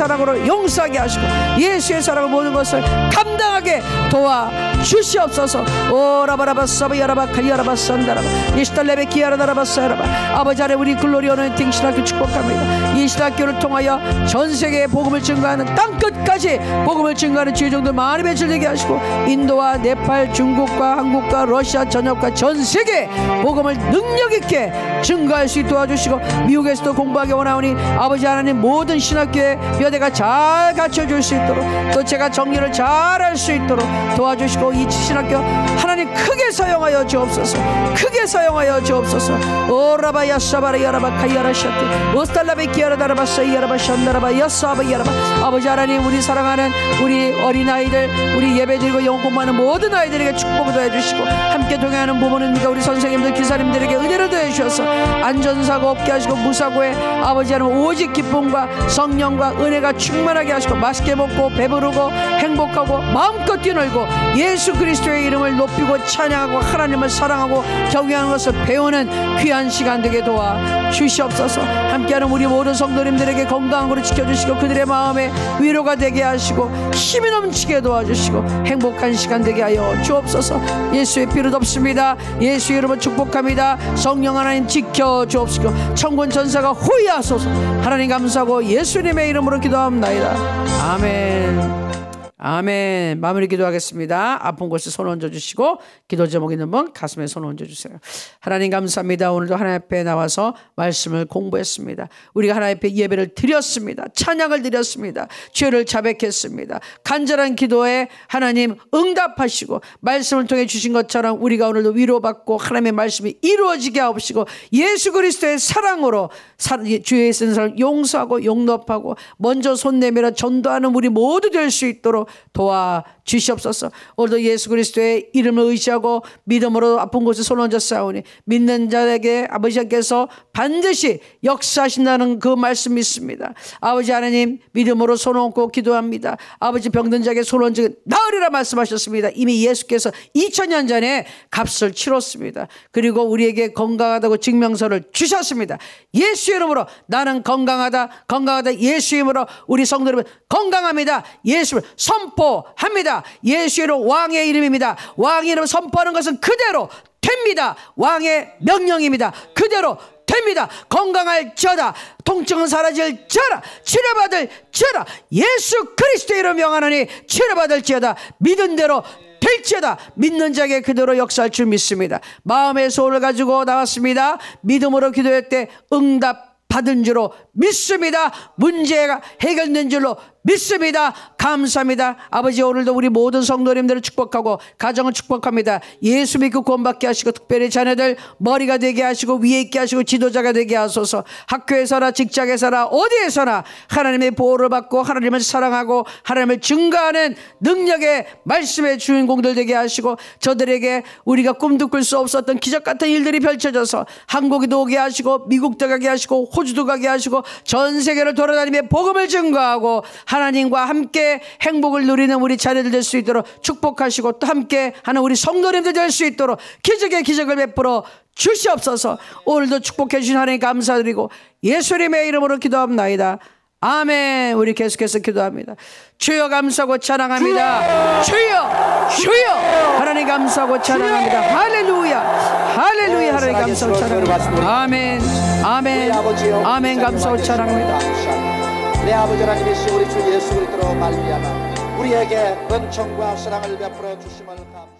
사랑으로 용서하게 하시고 예수의 사랑으로 모든 것을 감당하게 도와주시옵소서. 오라바라바사바야라바 카리아라바산다라바 이시달레베키아라다라바사야라바. 아버지 안에 우리 글로리 어노인팅 신학교 축복합니다. 이 신학교를 통하여 전 세계에 복음을 증거하는 땅끝까지 복음을 증거하는 지회종들 많이 배출되게 하시고 인도와 네팔, 중국과 한국과 러시아 전역과 전 세계 복음을 능력 있게 증거할 수 있도록 도와주시고 미국에서도 공부하기 원하오니 아버지 하나님 모든 신학교의 뼈대가 잘 갖춰줄 수 있도록 또 제가 정리를 잘 할 수 있도록 도와주시고 이 신학교 하나님 크게 사용하여 주옵소서. 크게 사용하여 주옵소서. 오라바야 사바라 야라바 카야라 샤테 오스탈라베 키아라다라바 사이야라바 샨다라바 야사바 야라바. 아버지 하나님 우리 사랑하는 우리 어린아이들 우리 예배드리고 영혼 공부하는 모든 아이들에게 축복을 더해주시고 함께 동행하는 부모님과 우리 선생님들 기사님들에게 은혜를 더해주셔서 안전사고 없게 하시고 무사고에 아버지 하나님 오직 기쁨과 성령과 은혜가 충만하게 하시고 맛있게 먹고 배부르고 행복하고 마음껏 뛰놀고 예수 그리스도의 이름을 높이고 찬양하고 하나님을 사랑하고 경외하는 것을 배우는 귀한 시간 되게 도와주시옵소서. 함께하는 우리 모든 성도님들에게 건강으로 지켜주시고 그들의 마음에 위로가 되게 하시고 힘이 넘치게 도와주시고 행복한 시간 되게 하여 주옵소서. 예수의 피로 덮습니다. 예수의 이름으로 축복합니다. 성령 하나님 지켜주옵시고 천군 전사가 호위하소서. 하나님 감사하고 예수님의 이름으로 기도합니다. 아멘. 아멘. 마무리 기도하겠습니다. 아픈 곳에 손 얹어주시고 기도 제목 있는 분 가슴에 손 얹어주세요. 하나님 감사합니다. 오늘도 하나님 앞에 나와서 말씀을 공부했습니다. 우리가 하나님 앞에 예배를 드렸습니다. 찬양을 드렸습니다. 죄를 자백했습니다. 간절한 기도에 하나님 응답하시고 말씀을 통해 주신 것처럼 우리가 오늘도 위로받고 하나님의 말씀이 이루어지게 하옵시고 예수 그리스도의 사랑으로 주위에 있는 사람을 용서하고 용납하고 먼저 손 내밀어 전도하는 우리 모두 될 수 있도록 도와주시옵소서. 오늘도 예수 그리스도의 이름을 의지하고 믿음으로 아픈 곳에 손 얹어 싸우니 믿는 자에게 아버지께서 반드시 역사하신다는 그 말씀 믿습니다. 아버지 하나님 믿음으로 손 얹고 기도합니다. 아버지 병든 자에게 손 얹어 나으리라 말씀하셨습니다. 이미 예수께서 2000년 전에 값을 치렀습니다. 그리고 우리에게 건강하다고 증명서를 주셨습니다. 예수 이름으로 나는 건강하다 예수 이름으로 우리 성도 여러분 건강합니다. 예수를 선포합니다. 예수 이름 왕의 이름입니다. 왕의 이름을 선포하는 것은 그대로 됩니다. 왕의 명령입니다. 그대로 됩니다. 건강할지어다. 통증은 사라질지어다. 치료받을지어다. 예수 그리스도의 이름 명하노니 치료받을지어다. 믿은 대로 될지어다. 믿는 자에게 그대로 역사할 줄 믿습니다. 마음의 소원을 가지고 나왔습니다. 믿음으로 기도할 때 응답 받은 줄로 믿습니다. 문제가 해결된 줄로 믿습니다. 감사합니다. 아버지 오늘도 우리 모든 성도님들을 축복하고 가정을 축복합니다. 예수 믿고 구원받게 하시고 특별히 자녀들 머리가 되게 하시고 위에 있게 하시고 지도자가 되게 하소서. 학교에서나 직장에서나 어디에서나 하나님의 보호를 받고 하나님을 사랑하고 하나님을 증거하는 능력의 말씀의 주인공들 되게 하시고 저들에게 우리가 꿈도 꿀 수 없었던 기적 같은 일들이 펼쳐져서 한국에도 오게 하시고 미국도 가게 하시고 호주도 가게 하시고 전 세계를 돌아다니며 복음을 증거하고 하나님과 함께 행복을 누리는 우리 자녀들 될 수 있도록 축복하시고 또 함께 하는 우리 성도님들 될 수 있도록 기적의 기적을 베풀어 주시옵소서. 오늘도 축복해 주신 하나님 감사드리고 예수님의 이름으로 기도합나이다. 아멘. 우리 계속해서 기도합니다. 주여 감사하고 찬양합니다. 주여 하나님 감사하고 찬양합니다. 할렐루야 할렐루야. 하나님 감사하고 찬양합니다. 아멘 아멘 아멘. 감사하고 찬양합니다. 내 아버지 하나님이시 우리 주 예수 그리스도로 말미암아 우리에게 은총과 사랑을 베풀어 주심을 감사합니다.